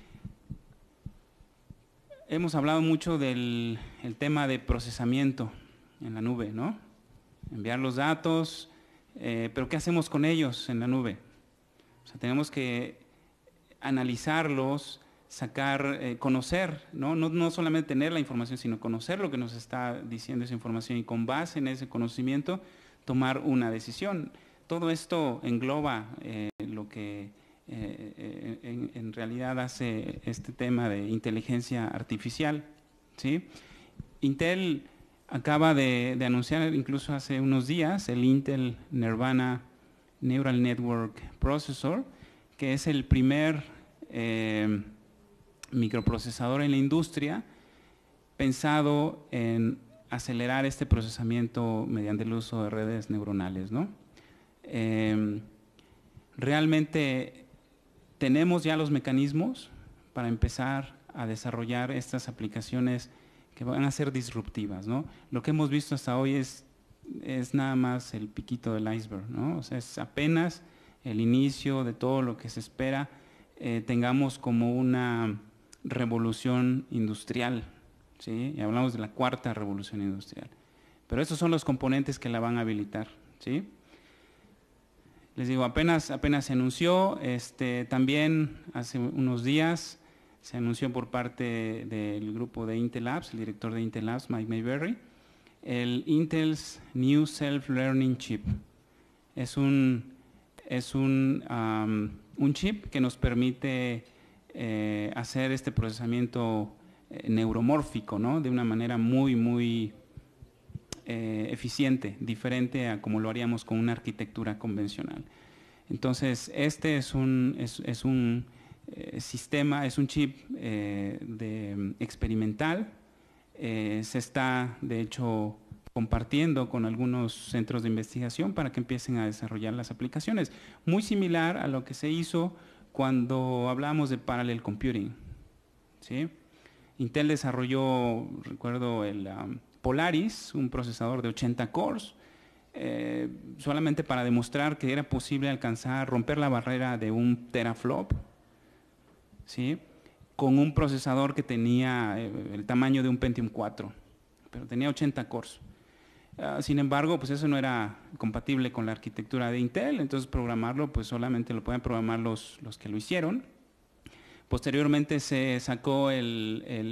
Hemos hablado mucho del tema de procesamiento en la nube, ¿no? Enviar los datos. Pero ¿qué hacemos con ellos en la nube? O sea, tenemos que analizarlos, sacar, conocer, ¿no? No solamente tener la información, sino conocer lo que nos está diciendo esa información y con base en ese conocimiento tomar una decisión. Todo esto engloba lo que en realidad hace este tema de inteligencia artificial, ¿sí? Intel acaba de anunciar incluso hace unos días el Intel Nervana Neural Network Processor, que es el primer microprocesador en la industria pensado en acelerar este procesamiento mediante el uso de redes neuronales, ¿no? Realmente tenemos ya los mecanismos para empezar a desarrollar estas aplicaciones que van a ser disruptivas, ¿no? Lo que hemos visto hasta hoy es nada más el piquito del iceberg, ¿no? O sea, es apenas el inicio de todo lo que se espera tengamos como una revolución industrial, ¿sí? Y hablamos de la cuarta revolución industrial. Pero estos son los componentes que la van a habilitar, ¿sí? Les digo, apenas se anunció, también hace unos días se anunció por parte del grupo de Intel Labs, el director de Intel Labs, Mike Mayberry, el Intel's New Self-Learning Chip. Es un chip que nos permite hacer este procesamiento neuromórfico, ¿no? De una manera muy eficiente, diferente a como lo haríamos con una arquitectura convencional. Entonces, este es un sistema, es un chip experimental. Se está, de hecho, compartiendo con algunos centros de investigación para que empiecen a desarrollar las aplicaciones. Muy similar a lo que se hizo cuando hablamos de parallel computing, ¿sí? Intel desarrolló, recuerdo, el Polaris, un procesador de 80 cores, solamente para demostrar que era posible romper la barrera de 1 teraflop, ¿sí? Con un procesador que tenía el tamaño de un Pentium 4, pero tenía 80 cores. Sin embargo, pues eso no era compatible con la arquitectura de Intel, entonces programarlo, pues solamente lo pueden programar los que lo hicieron. Posteriormente se sacó se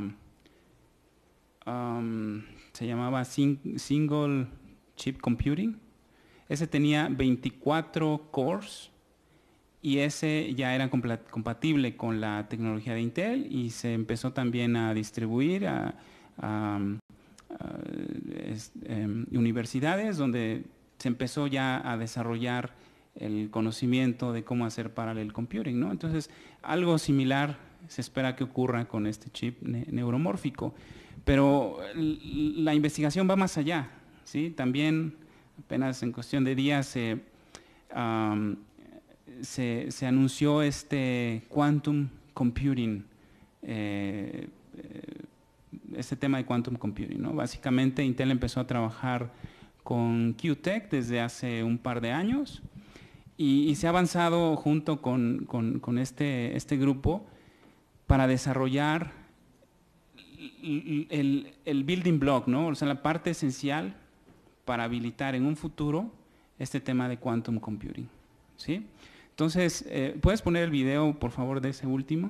llamaba Single Chip Computing. Ese tenía 24 cores y ese ya era compatible con la tecnología de Intel y se empezó también a distribuir a universidades donde se empezó ya a desarrollar el conocimiento de cómo hacer parallel computing, ¿no? Entonces, algo similar se espera que ocurra con este chip neuromórfico. Pero la investigación va más allá, ¿sí? También apenas en cuestión de días se anunció este quantum computing, este tema de quantum computing, ¿no? Básicamente Intel empezó a trabajar con Q-Tech desde hace un par de años y se ha avanzado junto con este grupo para desarrollar el building block, ¿no? O sea, la parte esencial para habilitar en un futuro este tema de quantum computing, ¿sí? Entonces, ¿puedes poner el video, por favor, de ese último?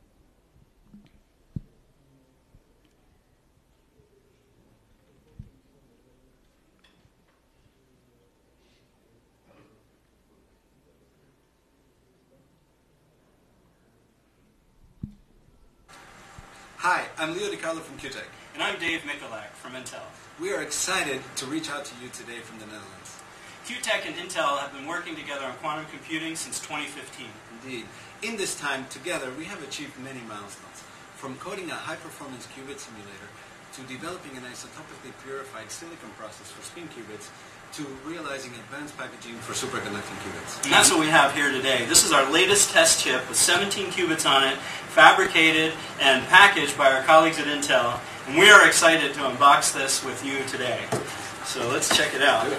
Hi, I'm Leo DiCarlo from Q-Tech. And I'm Dave Mikulak from Intel. We are excited to reach out to you today from the Netherlands. Q-Tech and Intel have been working together on quantum computing since 2015. Indeed. In this time, together, we have achieved many milestones. From coding a high-performance qubit simulator, to developing an isotopically purified silicon process for spin qubits, to realizing advanced packaging for superconducting qubits. And that's what we have here today. This is our latest test chip with 17 qubits on it, fabricated and packaged by our colleagues at Intel. And we are excited to unbox this with you today. So let's check it out.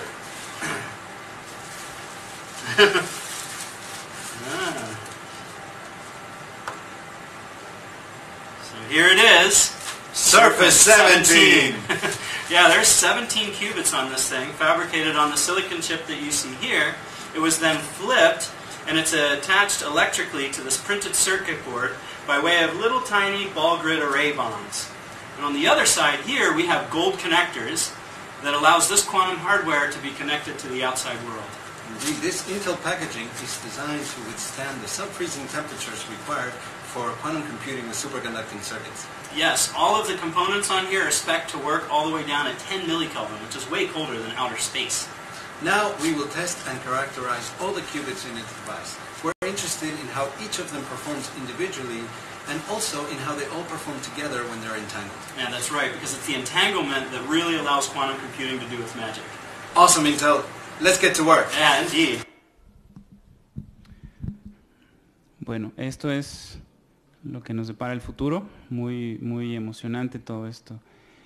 So here it is. Surface 17! Yeah, there's 17 qubits on this thing, fabricated on the silicon chip that you see here. It was then flipped, and it's attached electrically to this printed circuit board by way of little tiny ball grid array bonds. And on the other side here, we have gold connectors that allows this quantum hardware to be connected to the outside world. Indeed, this Intel packaging is designed to withstand the sub-freezing temperatures required for quantum computing with superconducting circuits. Yes, all of the components on here are spec'd to work all the way down at 10 millikelvin, which is way colder than outer space. Now we will test and characterize all the qubits in its device. We're interested in how each of them performs individually and also in how they all perform together when they're entangled. Yeah, that's right, because it's the entanglement that really allows quantum computing to do its magic. Awesome, Intel. Let's get to work. Yeah, indeed. Bueno, esto es lo que nos depara el futuro, muy emocionante todo esto.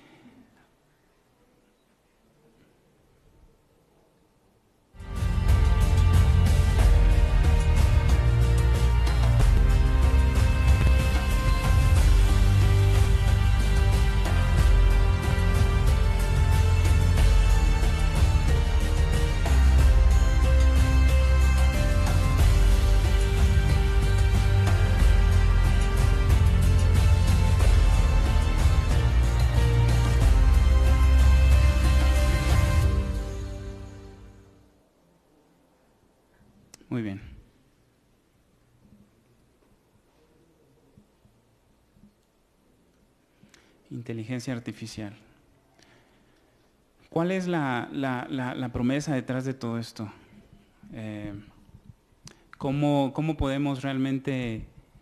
Muy bien. Inteligencia artificial. ¿Cuál es la promesa detrás de todo esto? ¿Cómo podemos realmente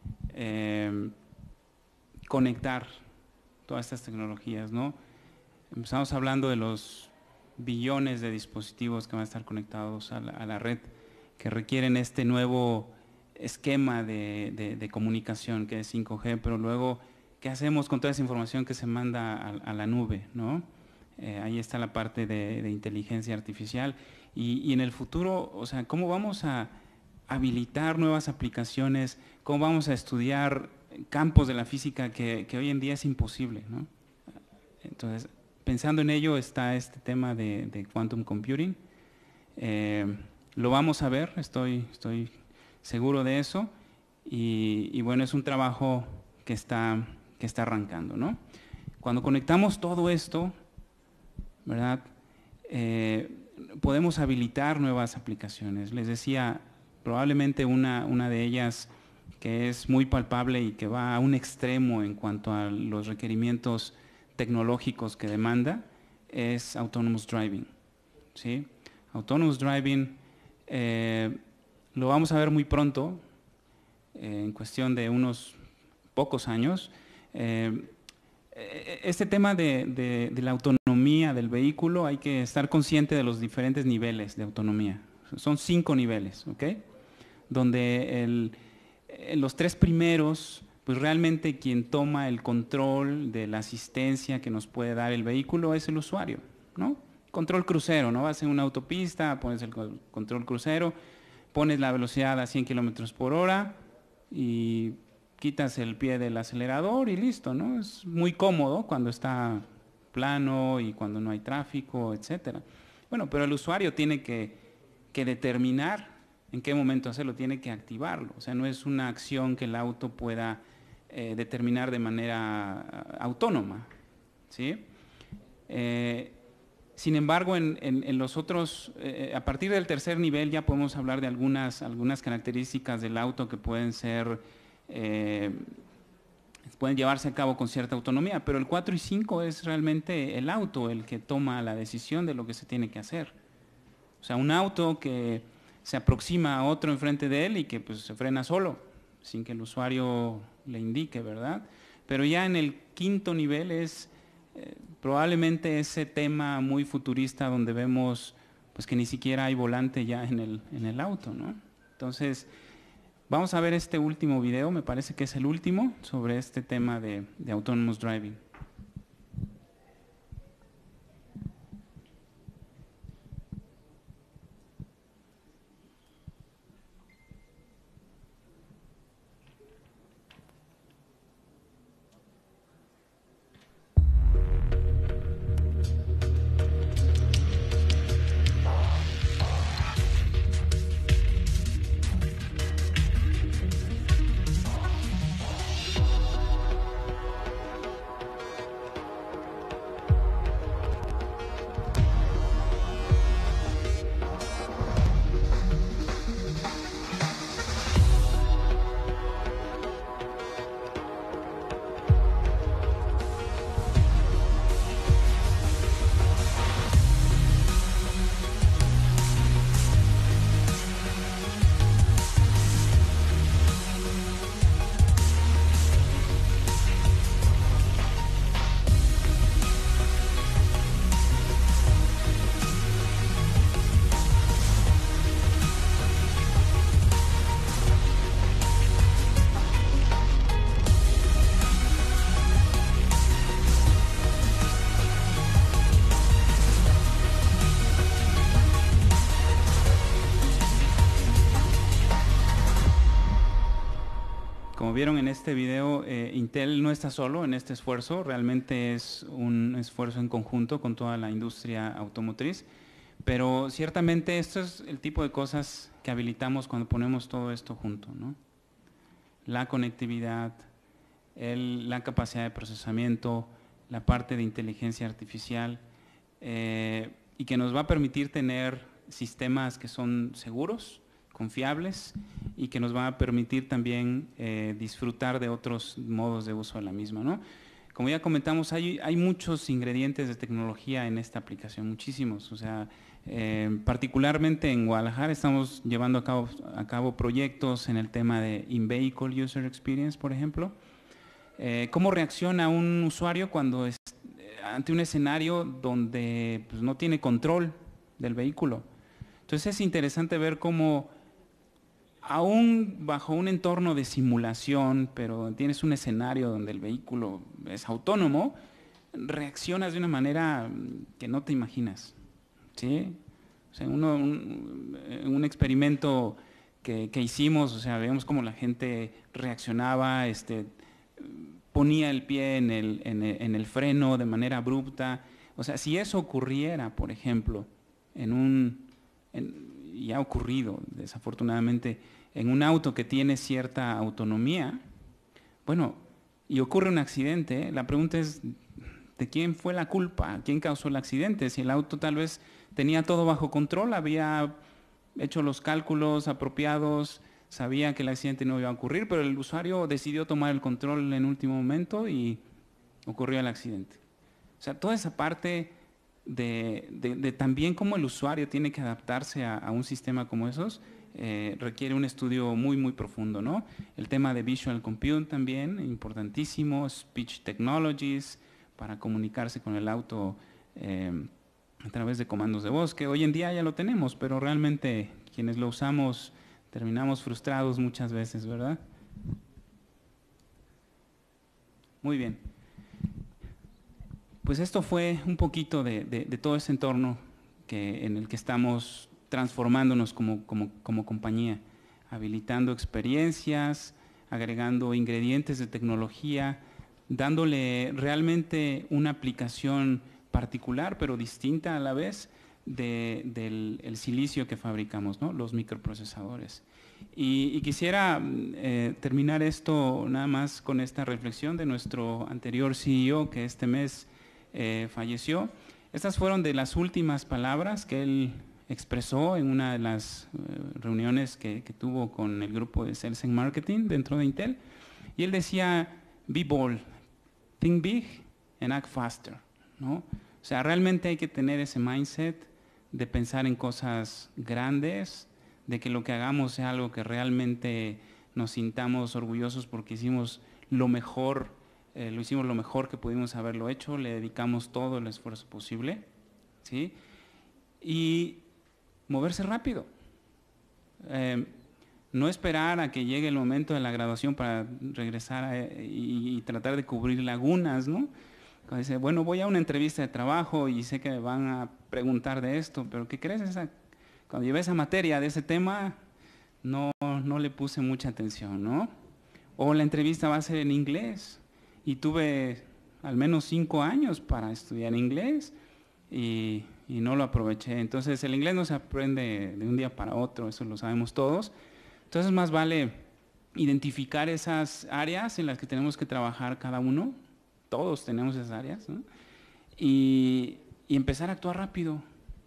conectar todas estas tecnologías, ¿no? Empezamos hablando de los billones de dispositivos que van a estar conectados a la red, que requieren este nuevo esquema de comunicación que es 5G, pero luego, ¿qué hacemos con toda esa información que se manda a la nube, ¿no? Ahí está la parte de inteligencia artificial y en el futuro, o sea, ¿cómo vamos a habilitar nuevas aplicaciones? ¿Cómo vamos a estudiar campos de la física que hoy en día es imposible, ¿no? Entonces, pensando en ello está este tema de quantum computing. Lo vamos a ver, estoy seguro de eso, y bueno, es un trabajo que está arrancando, ¿no? Cuando conectamos todo esto, ¿verdad? Podemos habilitar nuevas aplicaciones. Les decía, probablemente una de ellas que es muy palpable y que va a un extremo en cuanto a los requerimientos tecnológicos que demanda, es autonomous driving, ¿sí? Autonomous driving lo vamos a ver muy pronto, en cuestión de unos pocos años. Este tema de la autonomía del vehículo, hay que estar consciente de los diferentes niveles de autonomía. Son 5 niveles, ¿ok? Donde los 3 primeros, pues realmente quien toma el control de la asistencia que nos puede dar el vehículo es el usuario, ¿no? Control crucero, ¿no? Vas en una autopista, pones el control crucero, pones la velocidad a 100 kilómetros por hora y quitas el pie del acelerador y listo, ¿no? Es muy cómodo cuando está plano y cuando no hay tráfico, etcétera. Bueno, pero el usuario tiene que determinar en qué momento hacerlo, tiene que activarlo. O sea, no es una acción que el auto pueda determinar de manera autónoma, ¿sí? Sin embargo, en los otros, a partir del tercer nivel ya podemos hablar de algunas características del auto que pueden ser, pueden llevarse a cabo con cierta autonomía, pero el 4 y 5 es realmente el auto el que toma la decisión de lo que se tiene que hacer. O sea, un auto que se aproxima a otro enfrente de él y que pues se frena solo, sin que el usuario le indique, ¿verdad? Pero ya en el 5.º nivel es probablemente ese tema muy futurista donde vemos pues que ni siquiera hay volante ya en el auto, ¿no? Entonces, vamos a ver este último video, me parece que es el último, sobre este tema de autonomous driving. Como vieron en este video, Intel no está solo en este esfuerzo, realmente es un esfuerzo en conjunto con toda la industria automotriz, pero ciertamente esto es el tipo de cosas que habilitamos cuando ponemos todo esto junto, ¿no? La conectividad, la capacidad de procesamiento, la parte de inteligencia artificial, y que nos va a permitir tener sistemas que son seguros, confiables, y que nos van a permitir también disfrutar de otros modos de uso de la misma, ¿no? Como ya comentamos, hay muchos ingredientes de tecnología en esta aplicación, muchísimos. O sea, particularmente en Guadalajara estamos llevando a cabo proyectos en el tema de in-vehicle user experience, por ejemplo. ¿Cómo reacciona un usuario cuando ante un escenario donde pues, no tiene control del vehículo? Entonces es interesante ver cómo aún bajo un entorno de simulación, pero tienes un escenario donde el vehículo es autónomo, reaccionas de una manera que no te imaginas, ¿sí? O sea, un experimento que hicimos, o sea, vemos cómo la gente reaccionaba, ponía el pie en el freno de manera abrupta. O sea, si eso ocurriera, por ejemplo, y ha ocurrido desafortunadamente, en un auto que tiene cierta autonomía, bueno, y ocurre un accidente, la pregunta es, ¿de quién fue la culpa? ¿Quién causó el accidente? Si el auto tal vez tenía todo bajo control, había hecho los cálculos apropiados, sabía que el accidente no iba a ocurrir, pero el usuario decidió tomar el control en último momento y ocurrió el accidente. O sea, toda esa parte de también cómo el usuario tiene que adaptarse a un sistema como esos, requiere un estudio muy, muy profundo, ¿no? El tema de Visual Compute también, importantísimo, Speech Technologies, para comunicarse con el auto a través de comandos de voz, que hoy en día ya lo tenemos, pero realmente quienes lo usamos terminamos frustrados muchas veces, ¿verdad? Muy bien. Pues esto fue un poquito de todo ese entorno en el que estamos transformándonos como compañía, habilitando experiencias, agregando ingredientes de tecnología, dándole realmente una aplicación particular pero distinta a la vez del silicio que fabricamos, ¿no? Los microprocesadores. Y quisiera terminar esto nada más con esta reflexión de nuestro anterior CEO que este mes falleció. Estas fueron de las últimas palabras que él expresó en una de las reuniones que tuvo con el grupo de Sales and Marketing dentro de Intel. Y él decía, be bold, think big and act faster, ¿no? O sea, realmente hay que tener ese mindset de pensar en cosas grandes, de que lo que hagamos sea algo que realmente nos sintamos orgullosos porque hicimos lo mejor, lo hicimos lo mejor que pudimos haberlo hecho, le dedicamos todo el esfuerzo posible, ¿sí? Y moverse rápido. No esperar a que llegue el momento de la graduación para regresar y tratar de cubrir lagunas, ¿no? Cuando dice, bueno, voy a una entrevista de trabajo y sé que me van a preguntar de esto, pero ¿qué crees? Cuando llevé esa materia de ese tema, no le puse mucha atención, ¿no? O la entrevista va a ser en inglés y tuve al menos 5 años para estudiar inglés y no lo aproveché. Entonces el inglés no se aprende de un día para otro, eso lo sabemos todos. Entonces más vale identificar esas áreas en las que tenemos que trabajar cada uno, todos tenemos esas áreas, ¿no? Y empezar a actuar rápido.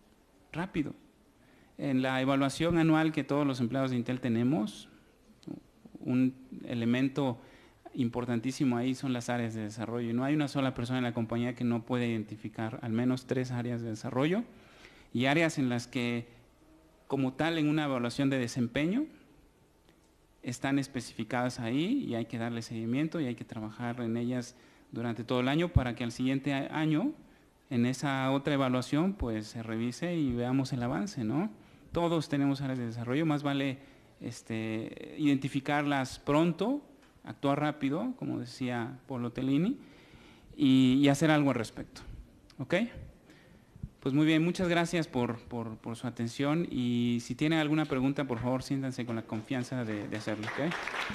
En la evaluación anual que todos los empleados de Intel tenemos, un elemento importantísimo ahí son las áreas de desarrollo. No hay una sola persona en la compañía que no pueda identificar al menos 3 áreas de desarrollo y áreas en las que, como tal, en una evaluación de desempeño, están especificadas ahí y hay que darle seguimiento y hay que trabajar en ellas durante todo el año para que al siguiente año, en esa otra evaluación, pues se revise y veamos el avance, ¿no? Todos tenemos áreas de desarrollo, más vale identificarlas pronto, actuar rápido, como decía Paolo Tellini, y hacer algo al respecto. ¿Ok? Pues muy bien, muchas gracias por su atención y si tienen alguna pregunta, por favor, siéntanse con la confianza de hacerlo. ¿Ok?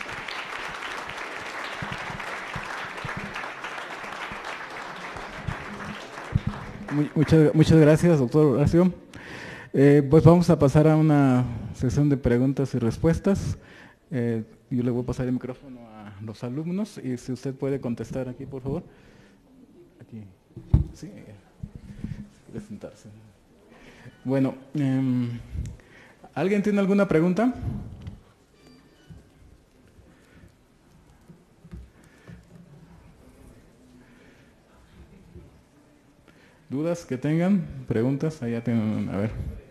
Muchas gracias, doctor Horacio. Pues vamos a pasar a una sesión de preguntas y respuestas. Yo le voy a pasar el micrófono a los alumnos y si usted puede contestar aquí, por favor. Aquí. Sí. Quiere sentarse. Bueno, ¿alguien tiene alguna pregunta? ¿Dudas que tengan? ¿Preguntas? Allá tienen, a ver.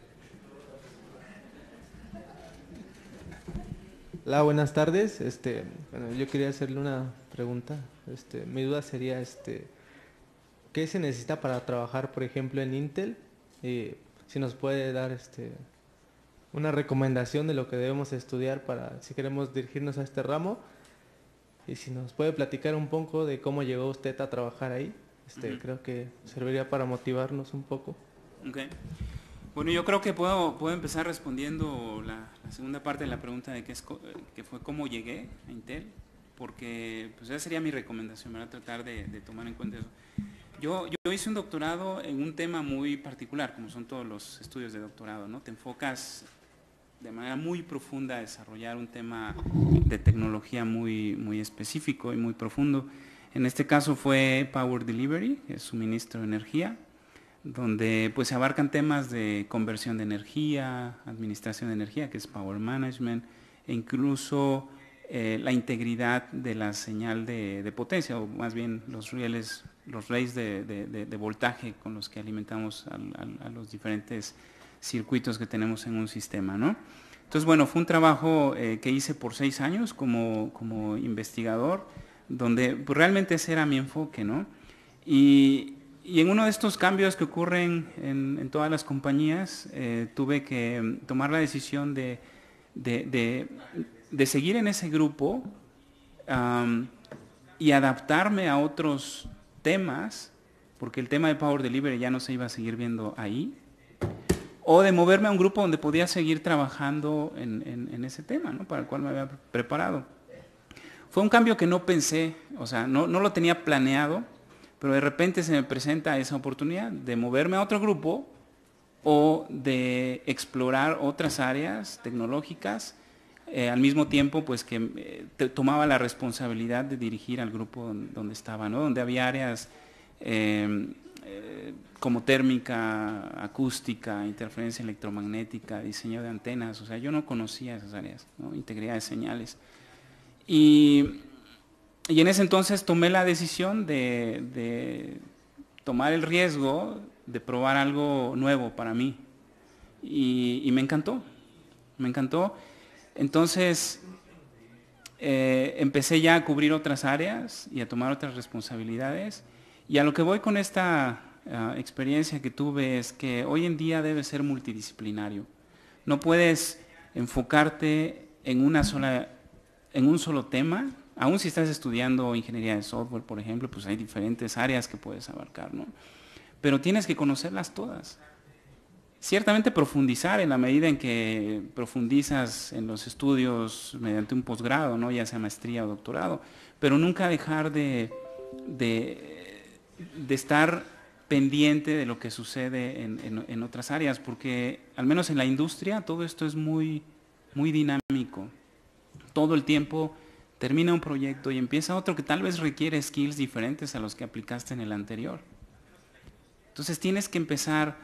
Hola, buenas tardes. Bueno, yo quería hacerle una pregunta. Mi duda sería, ¿qué se necesita para trabajar, por ejemplo, en Intel? Y si nos puede dar, una recomendación de lo que debemos estudiar para si queremos dirigirnos a este ramo. Y si nos puede platicar un poco de cómo llegó usted a trabajar ahí. Creo que serviría para motivarnos un poco. Okay. Bueno, yo creo que puedo empezar respondiendo la segunda parte de la pregunta de que fue cómo llegué a Intel, porque pues esa sería mi recomendación, ¿verdad? Tratar de tomar en cuenta eso. Yo hice un doctorado en un tema muy particular, como son todos los estudios de doctorado, ¿no? Te enfocas de manera muy profunda a desarrollar un tema de tecnología muy, muy específico y muy profundo. En este caso fue Power Delivery, que es suministro de energía, donde pues se abarcan temas de conversión de energía, administración de energía, que es Power Management, e incluso la integridad de la señal de potencia, o más bien los rieles relays de voltaje con los que alimentamos a los diferentes circuitos que tenemos en un sistema, ¿no? Entonces, bueno, fue un trabajo que hice por 6 años como investigador, donde pues, realmente ese era mi enfoque, ¿no? Y en uno de estos cambios que ocurren en todas las compañías, tuve que tomar la decisión de seguir en ese grupo y adaptarme a otros temas, porque el tema de Power Delivery ya no se iba a seguir viendo ahí, o de moverme a un grupo donde podía seguir trabajando en ese tema, ¿no? Para el cual me había preparado. Fue un cambio que no pensé, o sea, no lo tenía planeado, pero de repente se me presenta esa oportunidad de moverme a otro grupo o de explorar otras áreas tecnológicas, al mismo tiempo pues que tomaba la responsabilidad de dirigir al grupo donde estaba, ¿no? Donde había áreas como térmica, acústica, interferencia electromagnética, diseño de antenas, o sea, yo no conocía esas áreas, ¿no? Integridad de señales. Y en ese entonces tomé la decisión de tomar el riesgo de probar algo nuevo para mí. Y me encantó, me encantó. Entonces empecé ya a cubrir otras áreas y a tomar otras responsabilidades. Y a lo que voy con esta experiencia que tuve es que hoy en día debe ser multidisciplinario. No puedes enfocarte en un solo tema. Aún si estás estudiando ingeniería de software, por ejemplo, pues hay diferentes áreas que puedes abarcar, ¿no? Pero tienes que conocerlas todas. Ciertamente profundizar en la medida en que profundizas en los estudios mediante un posgrado, ¿no? Ya sea maestría o doctorado, pero nunca dejar de estar pendiente de lo que sucede en otras áreas, porque al menos en la industria todo esto es muy, muy dinámico. Todo el tiempo termina un proyecto y empieza otro que tal vez requiere skills diferentes a los que aplicaste en el anterior. Entonces tienes que empezar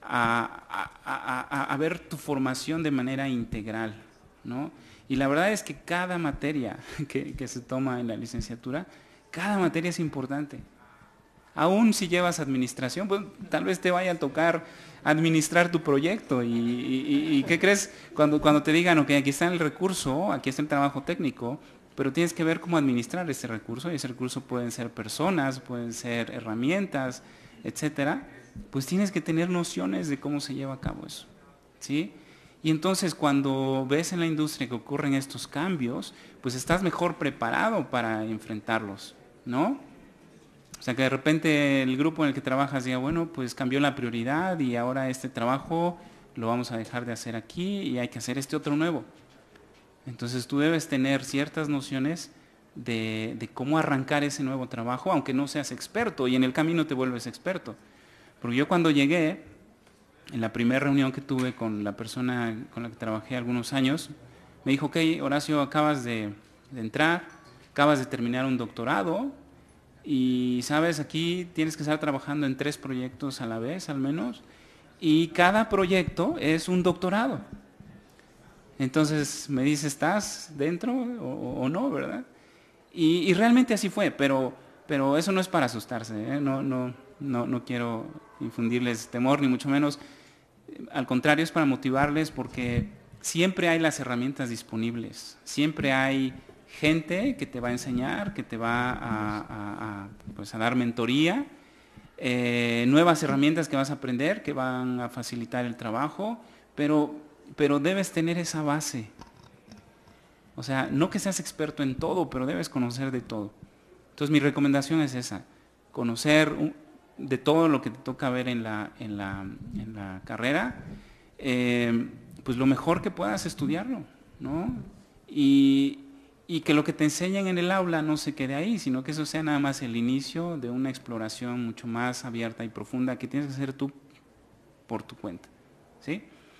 a ver tu formación de manera integral, ¿no? Y la verdad es que cada materia que se toma en la licenciatura, cada materia es importante. Aún si llevas administración, pues tal vez te vaya a tocar administrar tu proyecto y ¿qué crees? Cuando te digan, ok, aquí está el recurso, aquí está el trabajo técnico, pero tienes que ver cómo administrar ese recurso, y ese recurso pueden ser personas, pueden ser herramientas, etcétera, pues tienes que tener nociones de cómo se lleva a cabo eso, ¿sí? Y entonces cuando ves en la industria que ocurren estos cambios, pues estás mejor preparado para enfrentarlos, ¿no? O sea, que de repente el grupo en el que trabajas diga, bueno, pues cambió la prioridad y ahora este trabajo lo vamos a dejar de hacer aquí y hay que hacer este otro nuevo. Entonces tú debes tener ciertas nociones de cómo arrancar ese nuevo trabajo, aunque no seas experto, y en el camino te vuelves experto. Porque yo cuando llegué, en la primera reunión que tuve con la persona con la que trabajé algunos años, me dijo, ok, Horacio, acabas de entrar, acabas de terminar un doctorado, y sabes, aquí tienes que estar trabajando en 3 proyectos a la vez, al menos, y cada proyecto es un doctorado. Entonces me dice, ¿estás dentro o no, verdad? Y realmente así fue, pero eso no es para asustarse, ¿eh? No quiero infundirles temor, ni mucho menos. Al contrario, es para motivarles, porque siempre hay las herramientas disponibles, siempre hay gente que te va a enseñar, que te va pues a dar mentoría, nuevas herramientas que vas a aprender, que van a facilitar el trabajo, pero debes tener esa base. O sea, no que seas experto en todo, pero debes conocer de todo. Entonces mi recomendación es esa, conocer de todo lo que te toca ver en la carrera, pues lo mejor que puedas estudiarlo, ¿no? Y que lo que te enseñen en el aula no se quede ahí, sino que eso sea nada más el inicio de una exploración mucho más abierta y profunda que tienes que hacer tú por tu cuenta, ¿sí?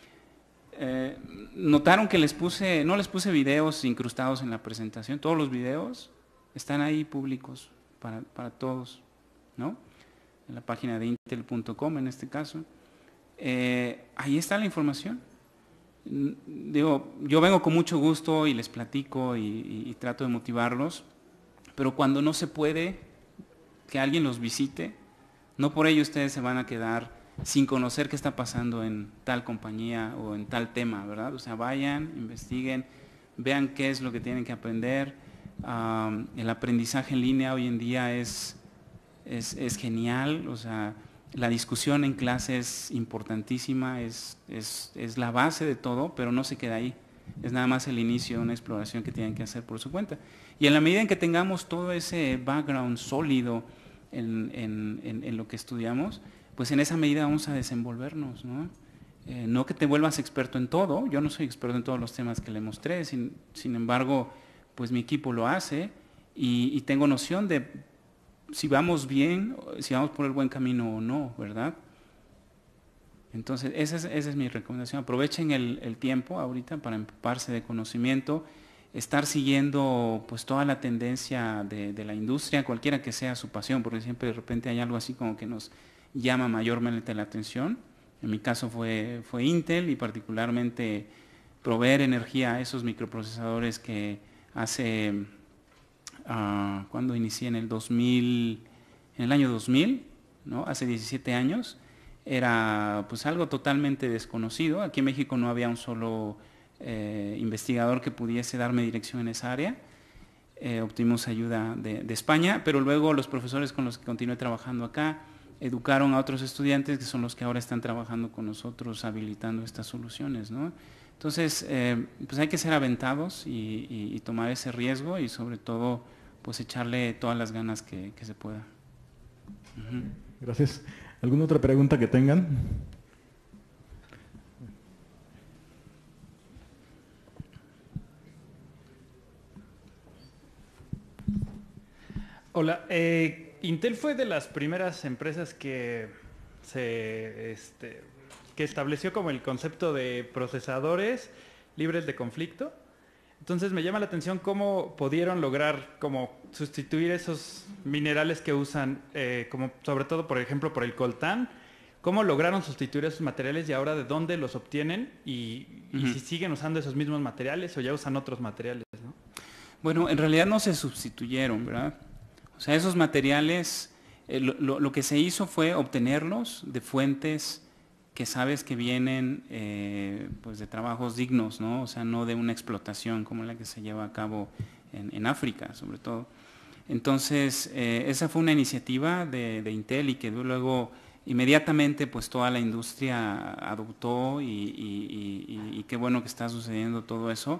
Notaron que no les puse videos incrustados en la presentación, todos los videos están ahí públicos para todos, ¿no? En la página de intel.com en este caso. Ahí está la información. Digo, yo vengo con mucho gusto y les platico y trato de motivarlos, pero cuando no se puede, que alguien los visite. No por ello ustedes se van a quedar sin conocer qué está pasando en tal compañía o en tal tema, ¿verdad? O sea, vayan, investiguen, vean qué es lo que tienen que aprender. El aprendizaje en línea hoy en día es genial, o sea, la discusión en clase es importantísima, es la base de todo, pero no se queda ahí. Es nada más el inicio de una exploración que tienen que hacer por su cuenta. Y en la medida en que tengamos todo ese background sólido en lo que estudiamos, pues en esa medida vamos a desenvolvernos, ¿no? No que te vuelvas experto en todo, yo no soy experto en todos los temas que le mostré, sin embargo, pues mi equipo lo hace y tengo noción de si vamos bien, si vamos por el buen camino o no, ¿verdad? Entonces, esa es mi recomendación. Aprovechen el tiempo ahorita para empaparse de conocimiento, estar siguiendo pues toda la tendencia de la industria, cualquiera que sea su pasión, porque siempre de repente hay algo así como que nos llama mayormente la atención. En mi caso fue Intel y particularmente proveer energía a esos microprocesadores que hace, cuando inicié en el año 2000, ¿no? Hace 17 años, era pues algo totalmente desconocido. Aquí en México no había un solo investigador que pudiese darme dirección en esa área. Obtuvimos ayuda de España, pero luego los profesores con los que continué trabajando acá educaron a otros estudiantes que son los que ahora están trabajando con nosotros habilitando estas soluciones, ¿no? Entonces, pues hay que ser aventados y tomar ese riesgo y sobre todo pues echarle todas las ganas que se pueda. Gracias. ¿Alguna otra pregunta que tengan? Hola, Intel fue de las primeras empresas que estableció como el concepto de procesadores libres de conflicto. Entonces me llama la atención cómo pudieron lograr como sustituir esos minerales que usan, como sobre todo por ejemplo por el coltán. ¿Cómo lograron sustituir esos materiales y ahora de dónde los obtienen y si siguen usando esos mismos materiales o ya usan otros materiales, ¿no? Bueno, en realidad no se sustituyeron, ¿verdad? O sea, esos materiales, lo que se hizo fue obtenerlos de fuentes que sabes que vienen pues de trabajos dignos, ¿no? O sea, no de una explotación como la que se lleva a cabo en África, sobre todo. Entonces, esa fue una iniciativa de Intel y que luego inmediatamente pues toda la industria adoptó y qué bueno que está sucediendo todo eso.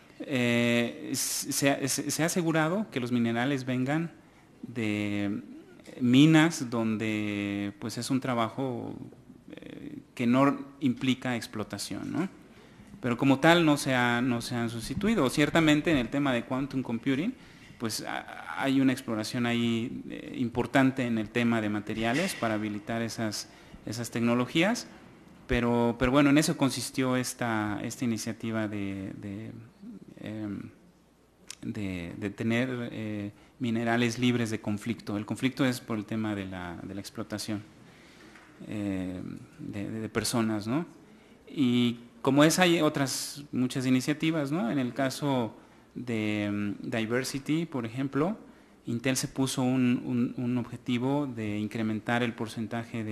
Se ha asegurado que los minerales vengan de minas donde pues es un trabajo que no implica explotación, ¿no? Pero como tal no se han sustituido. Ciertamente en el tema de quantum computing pues hay una exploración ahí importante en el tema de materiales para habilitar esas tecnologías, pero bueno, en eso consistió esta iniciativa de tener minerales libres de conflicto. El conflicto es por el tema de la explotación de personas, ¿no? Y como es, hay otras muchas iniciativas, ¿no? En el caso de Diversity, por ejemplo, Intel se puso un objetivo de incrementar el porcentaje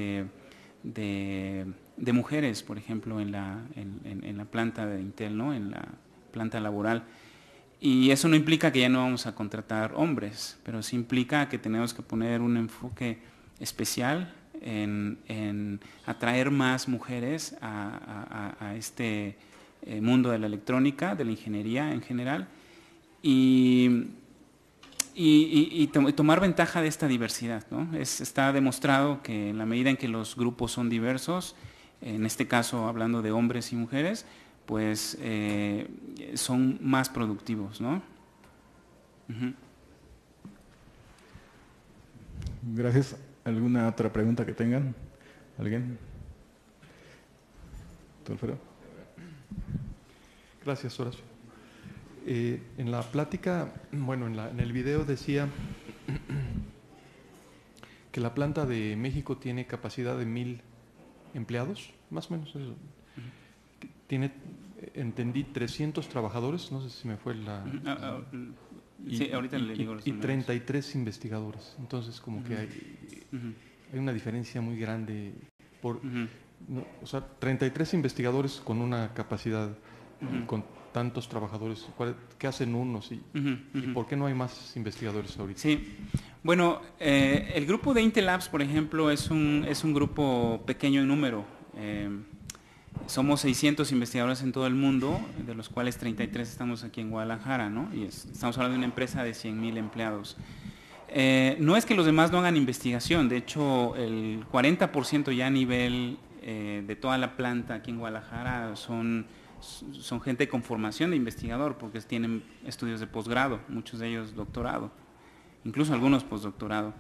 de mujeres, por ejemplo, en la planta de Intel, ¿no? En la planta laboral. Y eso no implica que ya no vamos a contratar hombres, pero sí implica que tenemos que poner un enfoque especial en atraer más mujeres a este mundo de la electrónica, de la ingeniería en general, y tomar ventaja de esta diversidad, ¿no? Está demostrado que en la medida en que los grupos son diversos, en este caso hablando de hombres y mujeres, pues son más productivos, ¿no? Gracias. ¿Alguna otra pregunta que tengan? ¿Alguien? ¿Tú, Alfredo? Gracias, Horacio. En la plática, bueno, en el video decía que la planta de México tiene capacidad de 1000 empleados, más o menos eso. Tiene, entendí, 300 trabajadores, no sé si me fue la... Sí, ahorita le digo los y números. 33 investigadores. Entonces, como que hay una diferencia muy grande. O sea, 33 investigadores con una capacidad, con tantos trabajadores. ¿Qué hacen unos? ¿Y por qué no hay más investigadores ahorita? Sí, bueno, el grupo de Intel Labs, por ejemplo, es un grupo pequeño en número. Somos 600 investigadores en todo el mundo, de los cuales 33 estamos aquí en Guadalajara, ¿no? Y estamos hablando de una empresa de 100,000 empleados. No es que los demás no hagan investigación, de hecho el 40% ya a nivel de toda la planta aquí en Guadalajara son gente con formación de investigador, porque tienen estudios de posgrado, muchos de ellos doctorado, incluso algunos postdoctorado.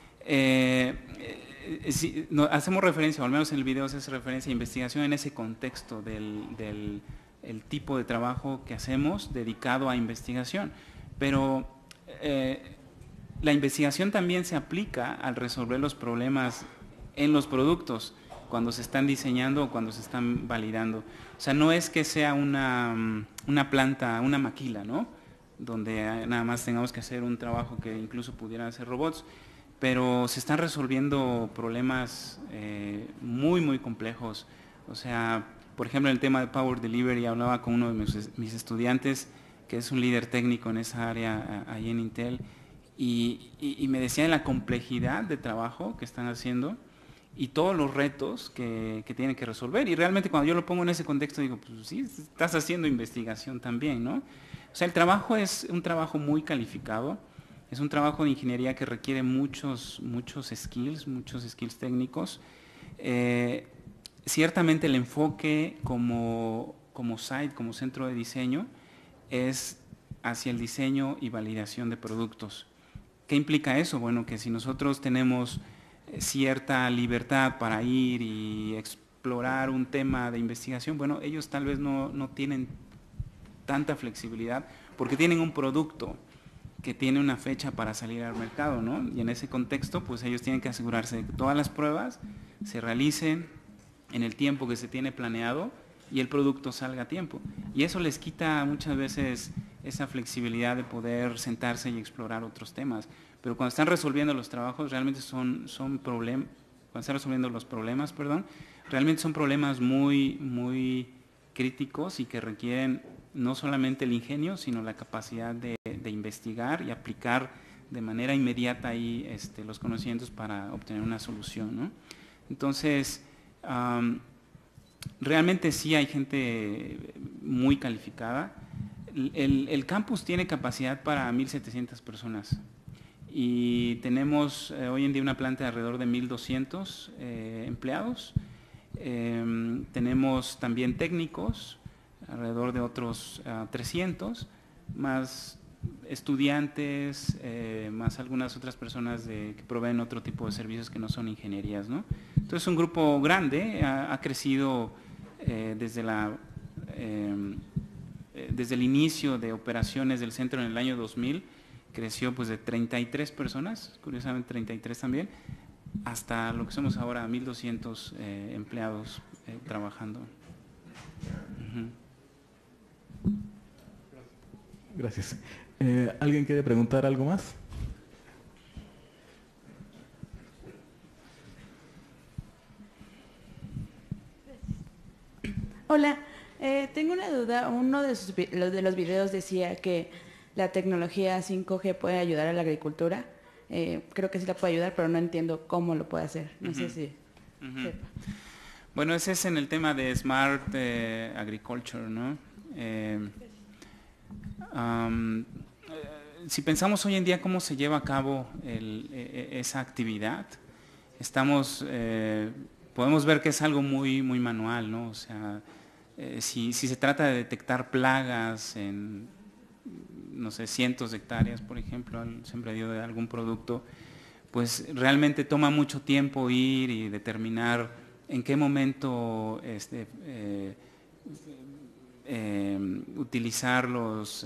Hacemos referencia, o al menos en el video se hace referencia a investigación en ese contexto del tipo de trabajo que hacemos dedicado a investigación, pero la investigación también se aplica al resolver los problemas en los productos cuando se están diseñando o cuando se están validando. O sea, no es que sea una planta, una maquila, ¿no? Donde nada más tengamos que hacer un trabajo que incluso pudieran hacer robots, pero se están resolviendo problemas muy, muy complejos. O sea, por ejemplo, en el tema de Power Delivery hablaba con uno de mis estudiantes, que es un líder técnico en esa área ahí en Intel, y me decía de la complejidad de trabajo que están haciendo y todos los retos que tienen que resolver. Y realmente cuando yo lo pongo en ese contexto digo, pues sí, estás haciendo investigación también, ¿no? O sea, el trabajo es un trabajo muy calificado, es un trabajo de ingeniería que requiere muchos skills técnicos. Ciertamente el enfoque como site, como centro de diseño, es hacia el diseño y validación de productos. ¿Qué implica eso? Bueno, que si nosotros tenemos cierta libertad para ir y explorar un tema de investigación, bueno, ellos tal vez no tienen tanta flexibilidad porque tienen un producto que tiene una fecha para salir al mercado, ¿no? Y en ese contexto, pues ellos tienen que asegurarse de que todas las pruebas se realicen en el tiempo que se tiene planeado y el producto salga a tiempo. Y eso les quita muchas veces esa flexibilidad de poder sentarse y explorar otros temas. Pero cuando están resolviendo los trabajos, realmente realmente son problemas muy, muy críticos y que requieren no solamente el ingenio, sino la capacidad de investigar y aplicar de manera inmediata ahí los conocimientos para obtener una solución, ¿no? Entonces, realmente sí hay gente muy calificada. El campus tiene capacidad para 1,700 personas y tenemos hoy en día una planta de alrededor de 1,200 empleados. Tenemos también técnicos, alrededor de otros 300, más estudiantes, más algunas otras personas que proveen otro tipo de servicios que no son ingenierías, ¿no? Entonces es un grupo grande, ha crecido desde el inicio de operaciones del centro en el año 2000, creció pues de 33 personas, curiosamente 33 también, hasta lo que somos ahora, 1,200 empleados trabajando. Gracias. ¿Alguien quiere preguntar algo más? Hola, tengo una duda. Uno de los videos decía que la tecnología 5G puede ayudar a la agricultura. Creo que sí la puede ayudar, pero no entiendo cómo lo puede hacer. No sé si sepa. Bueno, ese es en el tema de Smart Agriculture, ¿no? Si pensamos hoy en día cómo se lleva a cabo esa actividad, podemos ver que es algo muy, muy manual, ¿no? O sea, si se trata de detectar plagas en, no sé, cientos de hectáreas, por ejemplo, al sembradío de algún producto, pues realmente toma mucho tiempo ir y determinar en qué momento utilizar los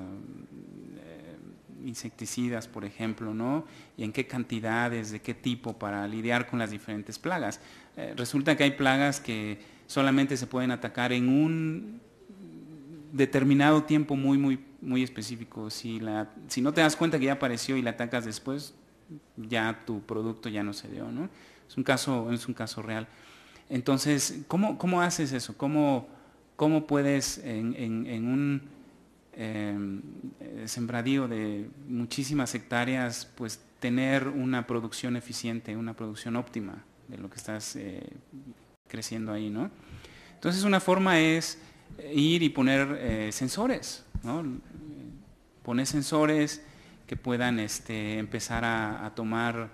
insecticidas, por ejemplo, ¿no? Y en qué cantidades, de qué tipo, para lidiar con las diferentes plagas. Resulta que hay plagas que solamente se pueden atacar en un determinado tiempo muy específico. Si no te das cuenta que ya apareció y la atacas después, ya tu producto ya no se dio, ¿no? Es un caso real. Entonces, ¿cómo haces eso? ¿Cómo puedes en un sembradío de muchísimas hectáreas, pues tener una producción eficiente, una producción óptima de lo que estás creciendo ahí, ¿no? Entonces, una forma es ir y poner sensores, ¿no? Poner sensores que puedan empezar a tomar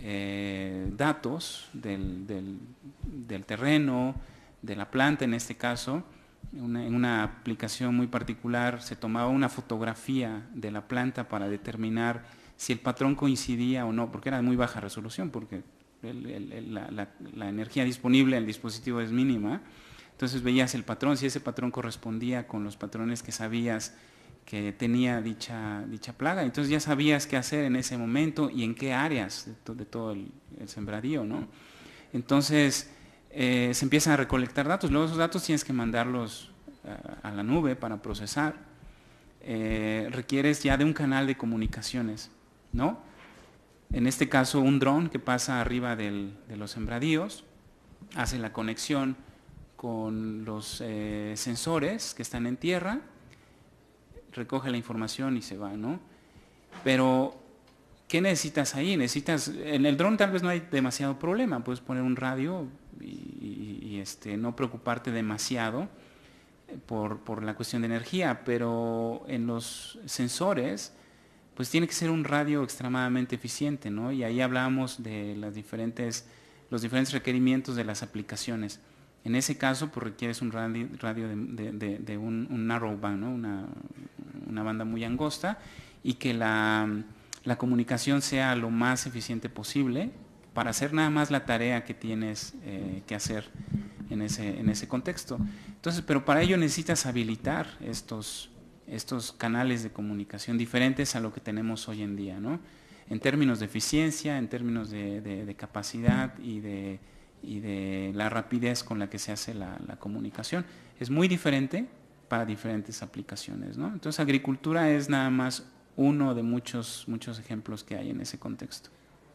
datos del terreno, de la planta en este caso. En una aplicación muy particular se tomaba una fotografía de la planta para determinar si el patrón coincidía o no, porque era de muy baja resolución, porque la energía disponible en el dispositivo es mínima. Entonces veías el patrón, si ese patrón correspondía con los patrones que sabías que tenía dicha plaga, entonces ya sabías qué hacer en ese momento y en qué áreas de todo el sembradío, ¿no? Entonces se empiezan a recolectar datos, luego esos datos tienes que mandarlos a la nube para procesar. Requieres ya de un canal de comunicaciones, ¿no? En este caso un dron que pasa arriba de los sembradíos, hace la conexión con los sensores que están en tierra, recoge la información y se va, ¿no? Pero, ¿qué necesitas ahí? En el dron tal vez no hay demasiado problema, puedes poner un radio y no preocuparte demasiado por la cuestión de energía, pero en los sensores, pues tiene que ser un radio extremadamente eficiente, ¿no? Y ahí hablamos de los diferentes requerimientos de las aplicaciones. En ese caso, pues requieres un radio de un narrow band, ¿no? Una banda muy angosta, y que la comunicación sea lo más eficiente posible para hacer nada más la tarea que tienes que hacer en ese contexto. Entonces, pero para ello necesitas habilitar estos canales de comunicación diferentes a lo que tenemos hoy en día, ¿no? En términos de eficiencia, en términos de capacidad y de la rapidez con la que se hace la comunicación. Es muy diferente para diferentes aplicaciones, ¿no? Entonces, agricultura es nada más uno de muchos ejemplos que hay en ese contexto.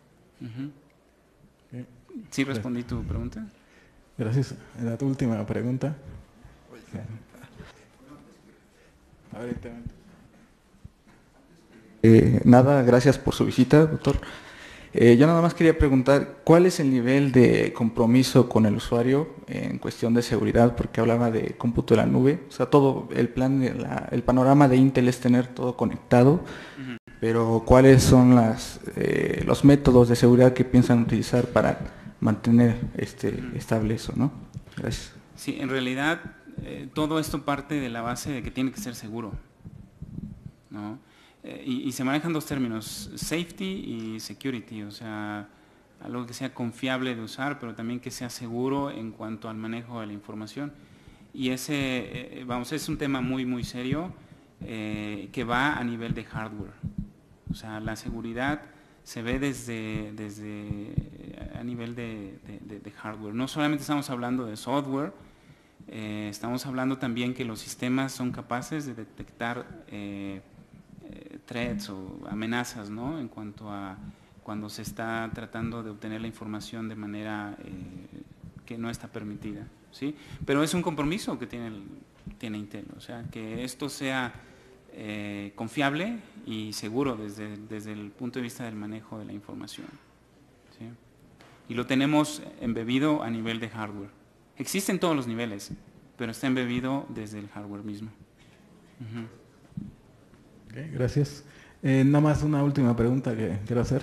¿Sí respondí tu pregunta? Gracias. La última pregunta. Nada, gracias por su visita, doctor. Yo nada más quería preguntar, ¿cuál es el nivel de compromiso con el usuario en cuestión de seguridad? Porque hablaba de cómputo de la nube, o sea, todo el panorama de Intel es tener todo conectado, pero ¿cuáles son los métodos de seguridad que piensan utilizar para mantener estable eso, ¿no? Gracias. Sí, en realidad todo esto parte de la base de que tiene que ser seguro, ¿no? Y se manejan dos términos, safety y security, o sea, algo que sea confiable de usar, pero también que sea seguro en cuanto al manejo de la información. Y ese, es un tema muy serio que va a nivel de hardware. O sea, la seguridad se ve desde a nivel de hardware. No solamente estamos hablando de software, estamos hablando también que los sistemas son capaces de detectar threats o amenazas, ¿no? En cuanto a cuando se está tratando de obtener la información de manera que no está permitida, ¿sí? Pero es un compromiso que tiene Intel, o sea, que esto sea confiable y seguro desde el punto de vista del manejo de la información, ¿sí? Y lo tenemos embebido a nivel de hardware. Existe en todos los niveles, pero está embebido desde el hardware mismo. Okay, gracias. Nada más una última pregunta que quiero hacer.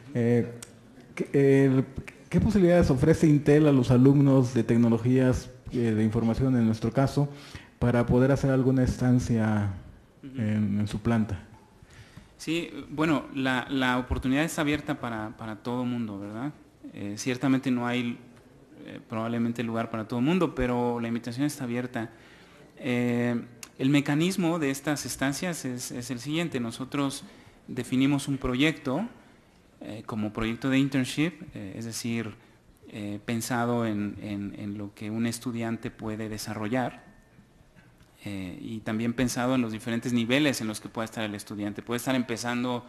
¿Qué posibilidades ofrece Intel a los alumnos de tecnologías de información, en nuestro caso, para poder hacer alguna estancia en su planta? Sí, bueno, la oportunidad está abierta para todo el mundo, ¿verdad? Ciertamente no hay probablemente lugar para todo el mundo, pero la invitación está abierta. El mecanismo de estas estancias es el siguiente. Nosotros definimos un proyecto como proyecto de internship, es decir, pensado en lo que un estudiante puede desarrollar y también pensado en los diferentes niveles en los que pueda estar el estudiante. Puede estar empezando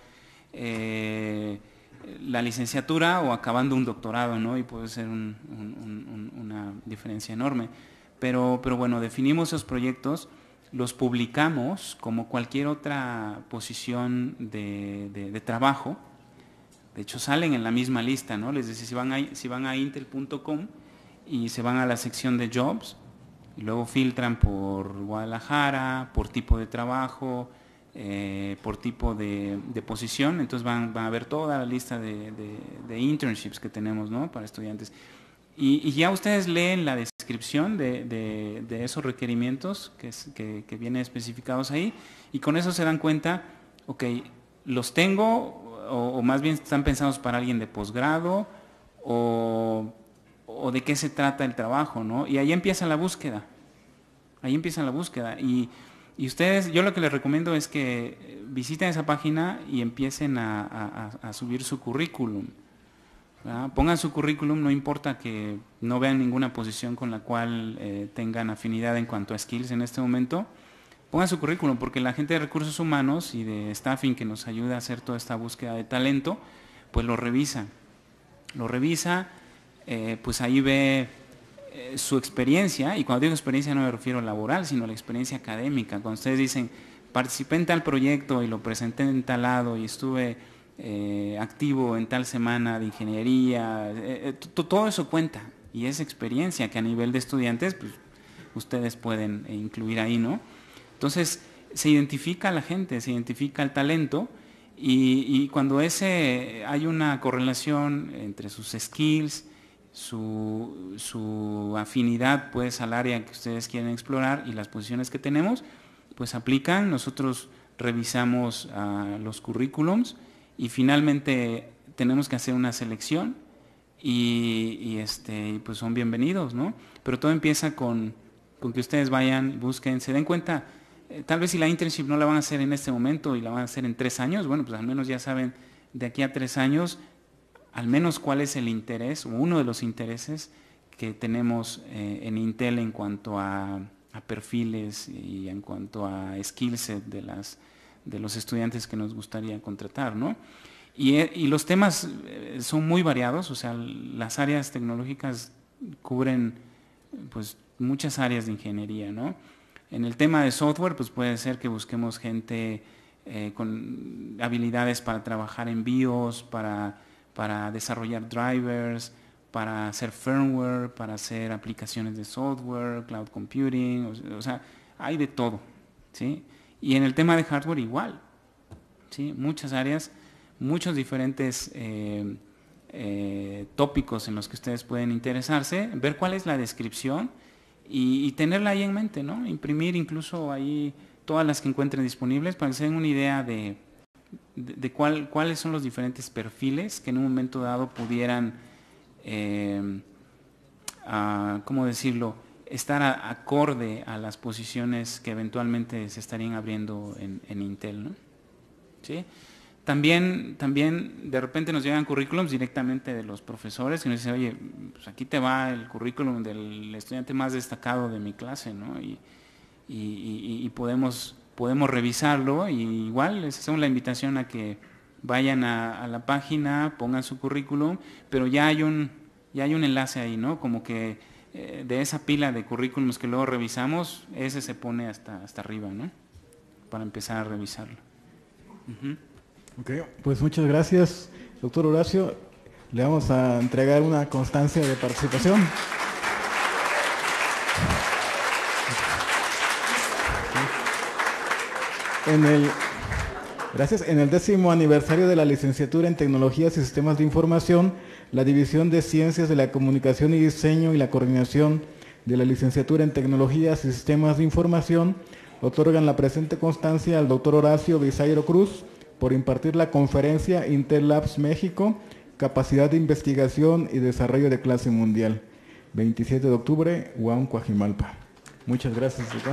la licenciatura o acabando un doctorado, ¿no? Y puede ser una diferencia enorme. Pero bueno, definimos esos proyectos, los publicamos como cualquier otra posición de trabajo. De hecho, salen en la misma lista, ¿no? Les decía, si van a intel.com y se van a la sección de Jobs, y luego filtran por Guadalajara, por tipo de trabajo, por tipo de posición, entonces van a ver toda la lista de internships que tenemos, ¿no? Para estudiantes. Y ya ustedes leen la descripción de esos requerimientos que vienen especificados ahí, y con eso se dan cuenta, ok, los tengo, o más bien están pensados para alguien de posgrado, o de qué se trata el trabajo, ¿no? Y ahí empieza la búsqueda. Y ustedes, yo lo que les recomiendo es que visiten esa página y empiecen a subir su currículum. ¿Verdad? Pongan su currículum, no importa que no vean ninguna posición con la cual tengan afinidad en cuanto a skills en este momento. Pongan su currículum, porque la gente de recursos humanos y de staffing que nos ayuda a hacer toda esta búsqueda de talento, pues lo revisa. Pues ahí ve su experiencia, y cuando digo experiencia no me refiero laboral, sino a la experiencia académica. Cuando ustedes dicen, participé en tal proyecto y lo presenté en tal lado y estuve activo en tal semana de ingeniería, todo eso cuenta, y es experiencia que a nivel de estudiantes pues, ustedes pueden incluir ahí, ¿no? Entonces se identifica a la gente, se identifica el talento, y cuando hay una correlación entre sus skills, su afinidad pues al área que ustedes quieren explorar y las posiciones que tenemos, pues aplican. Nosotros revisamos los currículums y finalmente tenemos que hacer una selección y pues son bienvenidos, ¿no? Pero todo empieza con que ustedes vayan, busquen, se den cuenta, tal vez si la internship no la van a hacer en este momento y la van a hacer en 3 años, bueno, pues al menos ya saben de aquí a 3 años al menos cuál es el interés, o uno de los intereses que tenemos en Intel en cuanto a perfiles y en cuanto a skill set de los estudiantes que nos gustaría contratar, ¿no? Y los temas son muy variados, o sea, las áreas tecnológicas cubren pues muchas áreas de ingeniería, ¿no? En el tema de software, pues puede ser que busquemos gente con habilidades para trabajar en BIOS, para desarrollar drivers, para hacer firmware, para hacer aplicaciones de software, cloud computing, o sea, hay de todo, ¿sí? Y en el tema de hardware igual, ¿sí? Muchas áreas, muchos diferentes tópicos en los que ustedes pueden interesarse, ver cuál es la descripción y tenerla ahí en mente, ¿no? Imprimir incluso ahí todas las que encuentren disponibles para que se den una idea de cuáles son los diferentes perfiles que en un momento dado pudieran, ¿cómo decirlo?, estar acorde a las posiciones que eventualmente se estarían abriendo en Intel, ¿no? ¿Sí? También de repente nos llegan currículums directamente de los profesores que nos dicen, oye, pues aquí te va el currículum del estudiante más destacado de mi clase, ¿no? Y podemos revisarlo, y igual les hacemos la invitación a que vayan a la página, pongan su currículum, pero ya hay un enlace ahí, ¿no? Como que de esa pila de currículums que luego revisamos, ese se pone hasta arriba, ¿no? Para empezar a revisarlo. Ok, pues muchas gracias, doctor Horacio. Le vamos a entregar una constancia de participación. Gracias. En el 10º aniversario de la licenciatura en Tecnologías y Sistemas de Información, la División de Ciencias de la Comunicación y Diseño y la Coordinación de la Licenciatura en Tecnologías y Sistemas de Información otorgan la presente constancia al doctor Horacio Bisairo Cruz por impartir la conferencia Intel Labs México, Capacidad de Investigación y Desarrollo de Clase Mundial, 27 de octubre, UAM Coajimalpa. Muchas gracias, doctor.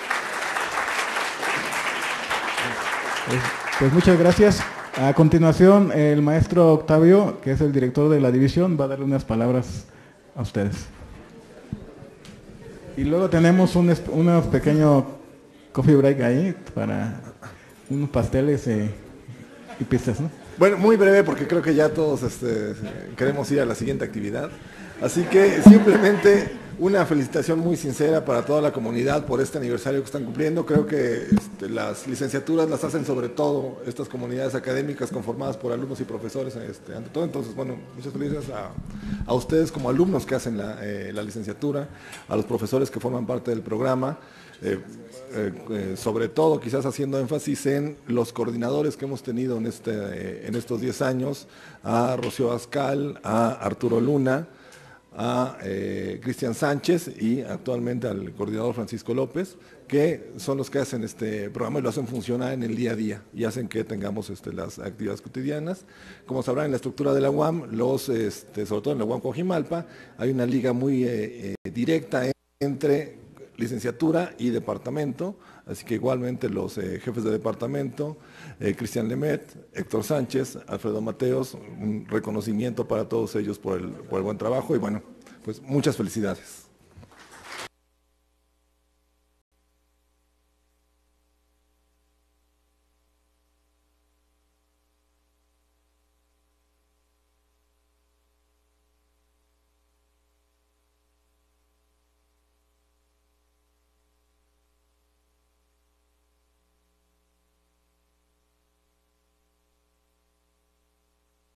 Pues muchas gracias. A continuación, el maestro Octavio, que es el director de la división, va a darle unas palabras a ustedes. Y luego tenemos un pequeño coffee break ahí para unos pasteles y pizzas, ¿no? Bueno, muy breve porque creo que ya todos queremos ir a la siguiente actividad. Así que simplemente una felicitación muy sincera para toda la comunidad por este aniversario que están cumpliendo. Creo que las licenciaturas las hacen sobre todo estas comunidades académicas conformadas por alumnos y profesores ante todo. Entonces, bueno, muchas felicidades a ustedes como alumnos que hacen la licenciatura, a los profesores que forman parte del programa. Sobre todo quizás haciendo énfasis en los coordinadores que hemos tenido en estos 10 años, a Rocío Ascal, a Arturo Luna, a Cristian Sánchez y actualmente al coordinador Francisco López, que son los que hacen este programa y lo hacen funcionar en el día a día y hacen que tengamos las actividades cotidianas. Como sabrán, en la estructura de la UAM, sobre todo en la UAM Coajimalpa, hay una liga muy directa entre licenciatura y departamento, así que igualmente los jefes de departamento, Cristian Lemet, Héctor Sánchez, Alfredo Mateos, un reconocimiento para todos ellos por el buen trabajo y bueno, pues muchas felicidades.